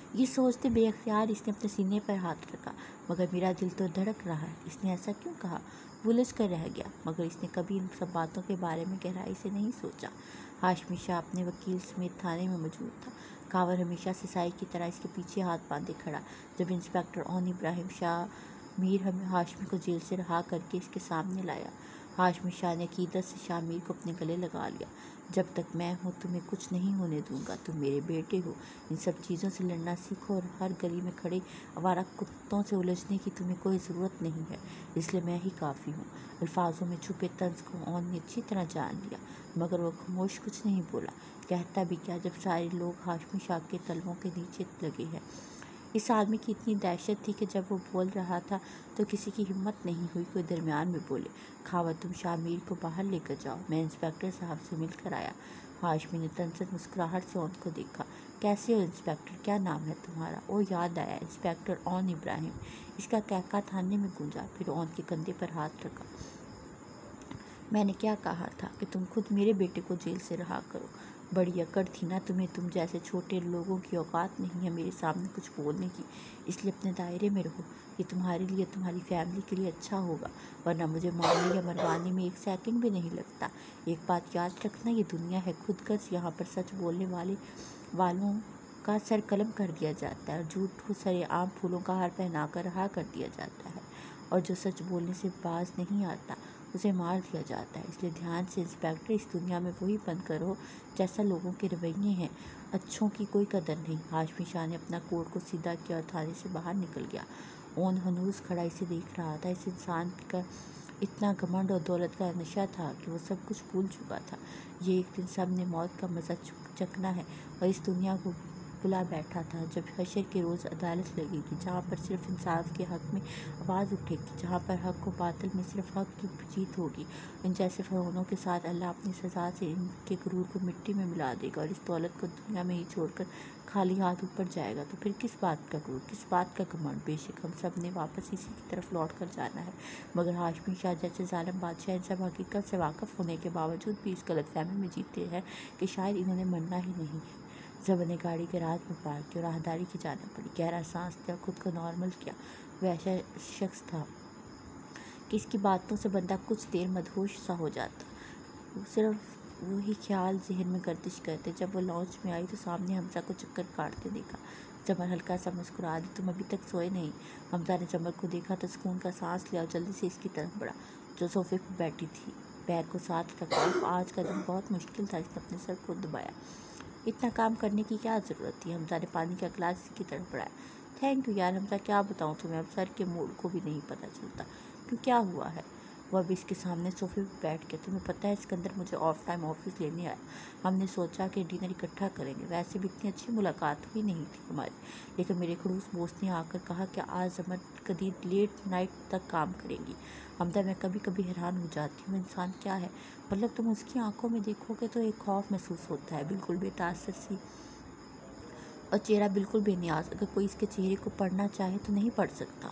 ये सोचते बेअख्तियार इसने अपने सीने पर हाथ रखा। मगर मेरा दिल तो धड़क रहा है, इसने ऐसा क्यों कहा? वो उलझ कर रह गया, मगर इसने कभी इन सब बातों के बारे में गहराई से नहीं सोचा। हाशमी शाह अपने वकील समेत थाने में मौजूद था। कांवर हमेशा सिसाई की तरह इसके पीछे हाथ बांधे खड़ा। जब इंस्पेक्टर ओन इब्राहिम शाह मीर हाशमी को जेल से रिहा करके इसके सामने लाया, हाशमी शाह ने अकीदत से शाह मीर को अपने गले लगा लिया। जब तक मैं हूँ तुम्हें कुछ नहीं होने दूंगा। तुम मेरे बेटे हो। इन सब चीज़ों से लड़ना सीखो और हर गली में खड़े आवारा कुत्तों से उलझने की तुम्हें कोई ज़रूरत नहीं है, इसलिए मैं ही काफ़ी हूँ। अल्फाजों में छुपे तंज को ओन ने अच्छी तरह जान लिया, मगर वो खामोश कुछ नहीं बोला। कहता भी क्या जब सारे लोग हाशमी शाह के तलवों के नीचे लगे हैं। इस आदमी की इतनी दहशत थी कि जब वो बोल रहा था तो किसी की हिम्मत नहीं हुई कोई दरमियान में बोले। खावा तुम शाह मीर को बाहर लेकर जाओ, मैं इंस्पेक्टर साहब से मिलकर आया। हाशमी ने तनसत मुस्कुराहट से ओन को देखा। कैसे हो इंस्पेक्टर, क्या नाम है तुम्हारा? ओ याद आया, इंस्पेक्टर ओन इब्राहिम। इसका कहका थाने में गूंजा, फिर ओन के कंधे पर हाथ रखा। मैंने क्या कहा था कि तुम खुद मेरे बेटे को जेल से रिहा करो। बड़ी अकड़ थी ना तुम्हें, तुम जैसे छोटे लोगों की औकात नहीं है मेरे सामने कुछ बोलने की, इसलिए अपने दायरे में रहो। ये तुम्हारे लिए, तुम्हारी फैमिली के लिए अच्छा होगा, वरना मुझे मारने या मरवाने में एक सेकंड भी नहीं लगता। एक बात याद रखना, ये दुनिया है खुदगर्ज, यहाँ पर सच बोलने वालों का सर कलम कर दिया जाता है और झूठ को सरेआम फूलों का हार पहनाकर रिहा कर दिया जाता है, और जो सच बोलने से बाज नहीं आता उसे मार दिया जाता है। इसलिए ध्यान से इंस्पेक्टर, इस दुनिया में वही बन करो जैसा लोगों के रवैये हैं, अच्छों की कोई कदर नहीं। हाशमी शाह ने अपना कोट को सीधा किया और थाने से बाहर निकल गया। ओन हनूस खड़ा इसे देख रहा था। इस इंसान का इतना घमंड और दौलत का नशा था कि वो सब कुछ भूल चुका था। ये एक दिन सब ने मौत का मज़ा चखना है और इस दुनिया को बुला बैठा था। जब हशर के रोज़ अदालत लगेगी, जहाँ पर सिर्फ इंसाफ के हक़ में आवाज़ उठेगी, जहाँ पर हक़ को बातिल में सिर्फ हक़ की जीत होगी। इन जैसे फ़िरौनों के साथ अल्लाह अपनी सज़ा से इनके गुरूर को मिट्टी में मिला देगा और इस दौलत को दुनिया में ही छोड़कर खाली हाथ ऊपर जाएगा। तो फिर किस बात का गुरूर, किस बात का घमंड? बेशक हम सब ने वापस इसी की तरफ लौट कर जाना है, मगर हाशमी शाह जैसे ज़ालिम बादशाह इन सब हकीकत से वाक़फ़ होने के बावजूद भी इस गलतफ़हमी में जीते हैं कि शायद इन्होंने मरना ही नहीं है। जब ने गाड़ी गैराज में पार्क की और राहदारी की जाना पड़ी। गहरा सांस लिया, खुद को नॉर्मल किया। वह ऐसा शख्स था कि इसकी बातों से बंदा कुछ देर मदहोश सा हो जाता। सिर्फ वही ख्याल जहन में गर्दिश करते। जब वो लॉन्च में आई तो सामने हमजा को चक्कर काटते देखा। जमर हल्का सा मुस्कुरा दी। तुम अभी तक सोए नहीं? हमजा ने जमर को देखा तो सुकून का सांस लिया और जल्दी से इसकी तरफ बढ़ा जो सोफे पर बैठी थी। बैग को साथ रखा। आज का दिन बहुत मुश्किल था। इसने अपने सर को दबाया। इतना काम करने की क्या ज़रूरत थी? हमजा ने पानी का गिलास इसकी तरफ बढ़ाया। थैंक यू यार। हमजा क्या बताऊँ तुम्हें, अब सर के मूड को भी नहीं पता चलता क्यों क्या हुआ है। वह अभी इसके सामने सोफे पर बैठ के, तुम्हें पता है सिकंदर मुझे ऑफ टाइम ऑफिस लेने आया। हमने सोचा कि डिनर इकट्ठा करेंगे। वैसे भी इतनी अच्छी मुलाकात हुई नहीं थी हमारी, लेकिन मेरे खड़ूस दोस्त ने आकर कहा कि आज जमर कदीर लेट नाइट तक काम करेंगी। हमदा मैं कभी कभी हैरान हो जाती हूँ, इंसान क्या है, मतलब तुम उसकी आंखों में देखोगे तो एक खौफ महसूस होता है, बिल्कुल बेतासर सी, और चेहरा बिल्कुल बेनियाज। अगर कोई इसके चेहरे को पढ़ना चाहे तो नहीं पढ़ सकता।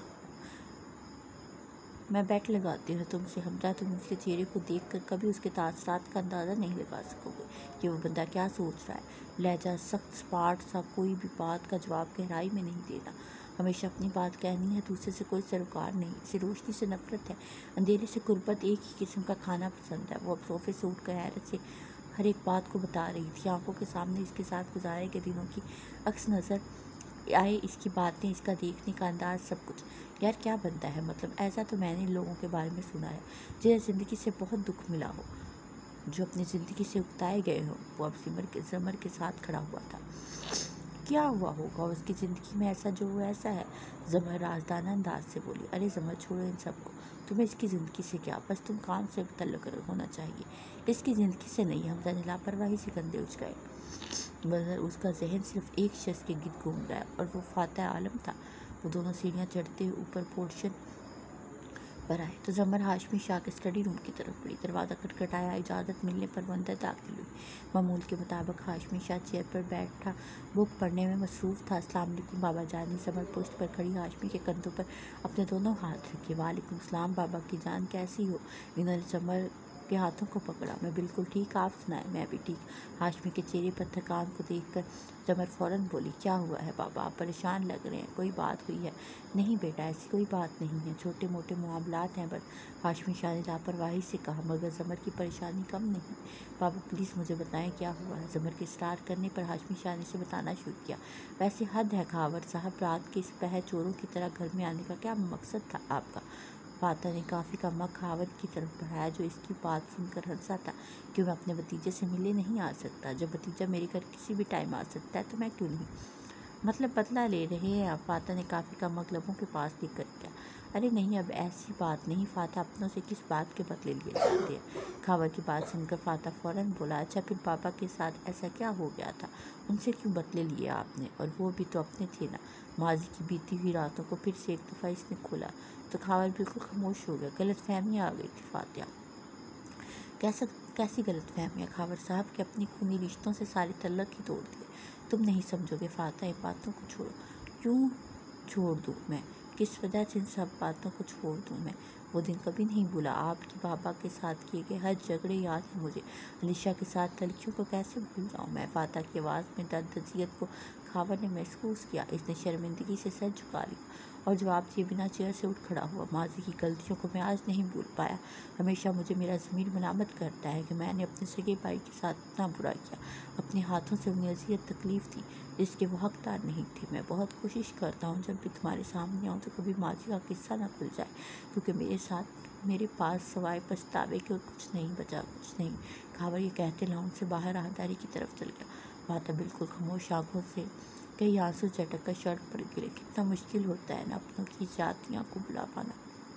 मैं बेट लगाती हूँ तुमसे हमजा, तुम उसके चेहरे को देखकर कभी उसके तासरात का अंदाज़ा नहीं लगा सकोगे कि वो बंदा क्या सोच रहा है। लहजा सख्त स्पार्ट सा, कोई भी बात का जवाब गहराई में नहीं देना, हमेशा अपनी बात कहनी है, दूसरे से कोई सरोकार नहीं। इसे रोशनी से नफरत है, अंधेरे से कुर्बत, एक ही किस्म का खाना पसंद है। वो अब सोफे से उठकर हैरत से हर एक बात को बता रही थी। आंखों के सामने इसके साथ गुजारे के दिनों की अक्स नज़र आए, इसकी बातें, इसका देखने का अंदाज़, सब कुछ। यार क्या बनता है, मतलब ऐसा तो मैंने लोगों के बारे में सुना है जिन्हें ज़िंदगी से बहुत दुख मिला हो, जो अपनी ज़िंदगी से उकताए गए हो। वो अब जमर के साथ खड़ा हुआ था। क्या हुआ होगा उसकी ज़िंदगी में ऐसा जो वो ऐसा है? जमर राजदाना अंदाज से बोली। अरे जमर छोड़ो इन सबको, तुम्हें इसकी ज़िंदगी से क्या, बस तुम काम से तल्लुक़ होना चाहिए, इसकी ज़िंदगी से नहीं। हमजा ने लापरवाही से कंधे उचकाए, मगर उसका जहन सिर्फ एक शख्स के गिर्द घूम रहा है और वो फातह आलम था। वो दोनों सीढ़ियाँ चढ़ते हुए ऊपर पोर्शन पर आए तो जमर हाशमी शाह के स्टडी रूम की तरफ बढ़ी। दरवाज़ा खटखटाया। इजाज़त मिलने पर वो अंदर दाखिल हुई। मामूल के मुताबिक हाशमी शाह चेयर पर बैठा बुक पढ़ने में मसरूफ़ था। अस्सलाम वालेकुम बाबा जान ने जमर पुश्त पर खड़ी हाशमी के कंधों पर अपने दोनों हाथ रखे। वालेकुम सलाम बाबा की जान, कैसी हो? इन्होंने जमर के हाथों को पकड़ा। मैं बिल्कुल ठीक, आप सुनाएं? मैं भी ठीक। हाशमी के चेहरे पर थकान को देखकर जमर फ़ौरन बोली, क्या हुआ है बाबा, आप परेशान लग रहे हैं, कोई बात हुई है? नहीं बेटा, ऐसी कोई बात नहीं है, छोटे मोटे मामलात हैं बस, हाशमी शाह ने लापरवाही से कहा। मगर जमर की परेशानी कम नहीं। बाबा प्लीज़ मुझे बताएं क्या हुआ है। जमर के स्टार करने पर हाशमी शाह ने से बताना शुरू किया। वैसे हद है खावर साहब, रात के इस पहर चोरों की तरह घर में आने का क्या मकसद था आपका? फाता ने काफ़ी का मग खावर की तरफ बढ़ाया, जो इसकी बात सुनकर हंसा था। क्यों मैं अपने भतीजे से मिलने नहीं आ सकता? जब भतीजा मेरे घर किसी भी टाइम आ सकता है तो मैं क्यों नहीं? मतलब बदला ले रहे हैं आप? फाता ने काफ़ी का मग लबों के पास लेकर किया। अरे नहीं, अब ऐसी बात नहीं फाता, अपनों से किस बात के बदले लिए जाते हैं? खावर की बात सुनकर फाता फ़ौरन बोला, अच्छा फिर पापा के साथ ऐसा क्या हो गया था? उनसे क्यों बदले लिए आपने? और वो भी तो अपने थे ना। माजी की बीती हुई रातों को फिर से एक दफ़ा इसने खोला तो खावर बिल्कुल खामोश हो गया। गलतफहमी आ गई थी फातिया। कैसी गलतफहमियाँ खावर साहब के अपनी खूनी रिश्तों से सारे तल्लक ही तोड़ दिए। तुम नहीं समझोगे फाता, इन बातों को छोड़ो। क्यों छोड़ दूँ मैं? किस वजह से इन सब बातों को छोड़ दूँ मैं? वो दिन कभी नहीं भूला। आपके बाबा के साथ किए गए हर झगड़े याद है मुझे। अलीशा के साथ लड़कियों को कैसे भूल जाऊँ मैं? फाता की आवाज़ में दर्द अज़ियत को खावर ने महसूस किया। इसने शर्मिंदगी से सर झुका लिया और जवाब दिए बिना चेयर से उठ खड़ा हुआ। माजी की गलतियों को मैं आज नहीं भूल पाया। हमेशा मुझे मेरा ज़मीर मलामत करता है कि मैंने अपने सगे भाई के साथ इतना बुरा किया। अपने हाथों से उन्हें अज़ियत तकलीफ़ दी जिसके वो हकदार नहीं थे। मैं बहुत कोशिश करता हूँ जब भी तुम्हारे सामने आऊँ तो कभी माजी का किस्सा ना खुल जाए, क्योंकि मेरे पास सवाए पछतावे के और कुछ नहीं बचा, कुछ नहीं। खावर ये कहते लाउंज से बाहर राहदारी की तरफ चल गया। फाता बिल्कुल खामोश आंखों से कई आंसू झटक कर सड़क पर गिरे। कितना मुश्किल होता है ना अपनों की जातियाँ को बुला पाना।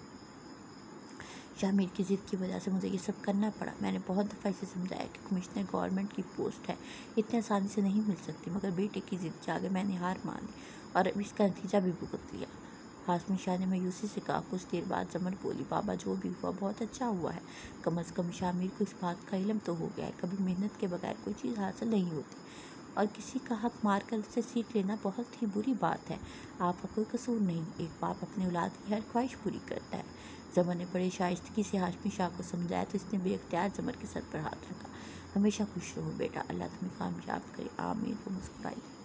शामिर की ज़िद की वजह से मुझे ये सब करना पड़ा। मैंने बहुत दफ़ा इसे समझाया कि कमिश्नर गवर्नमेंट की पोस्ट है, इतने आसानी से नहीं मिल सकती, मगर बेटे की ज़िद के आगे मैंने हार मान ली और अब इसका नतीजा भी भुगत लिया। हाशमी शाह ने मायूसी से कहा। कुछ देर बाद जमर बोली, बाबा जो भी हुआ बहुत अच्छा हुआ है। कम अज़ कम शामिर को इस बात का इल्म तो हो गया है, कभी मेहनत के बगैर कोई चीज़ हासिल नहीं होती और किसी का हक मारकर उससे सीख लेना बहुत ही बुरी बात है। आपका कोई कसूर नहीं। एक बाप अपने औलाद की हर ख्वाहिश पूरी करता है। जमर ने बड़े शाइस्तगी से हाशमी शाह को समझाया तो इसने बेख्तियार जमर के सर पर हाथ रखा। हमेशा खुश रहो बेटा, अल्लाह तुम्हें कामयाब करे, आमीन। वो मुस्कुराई।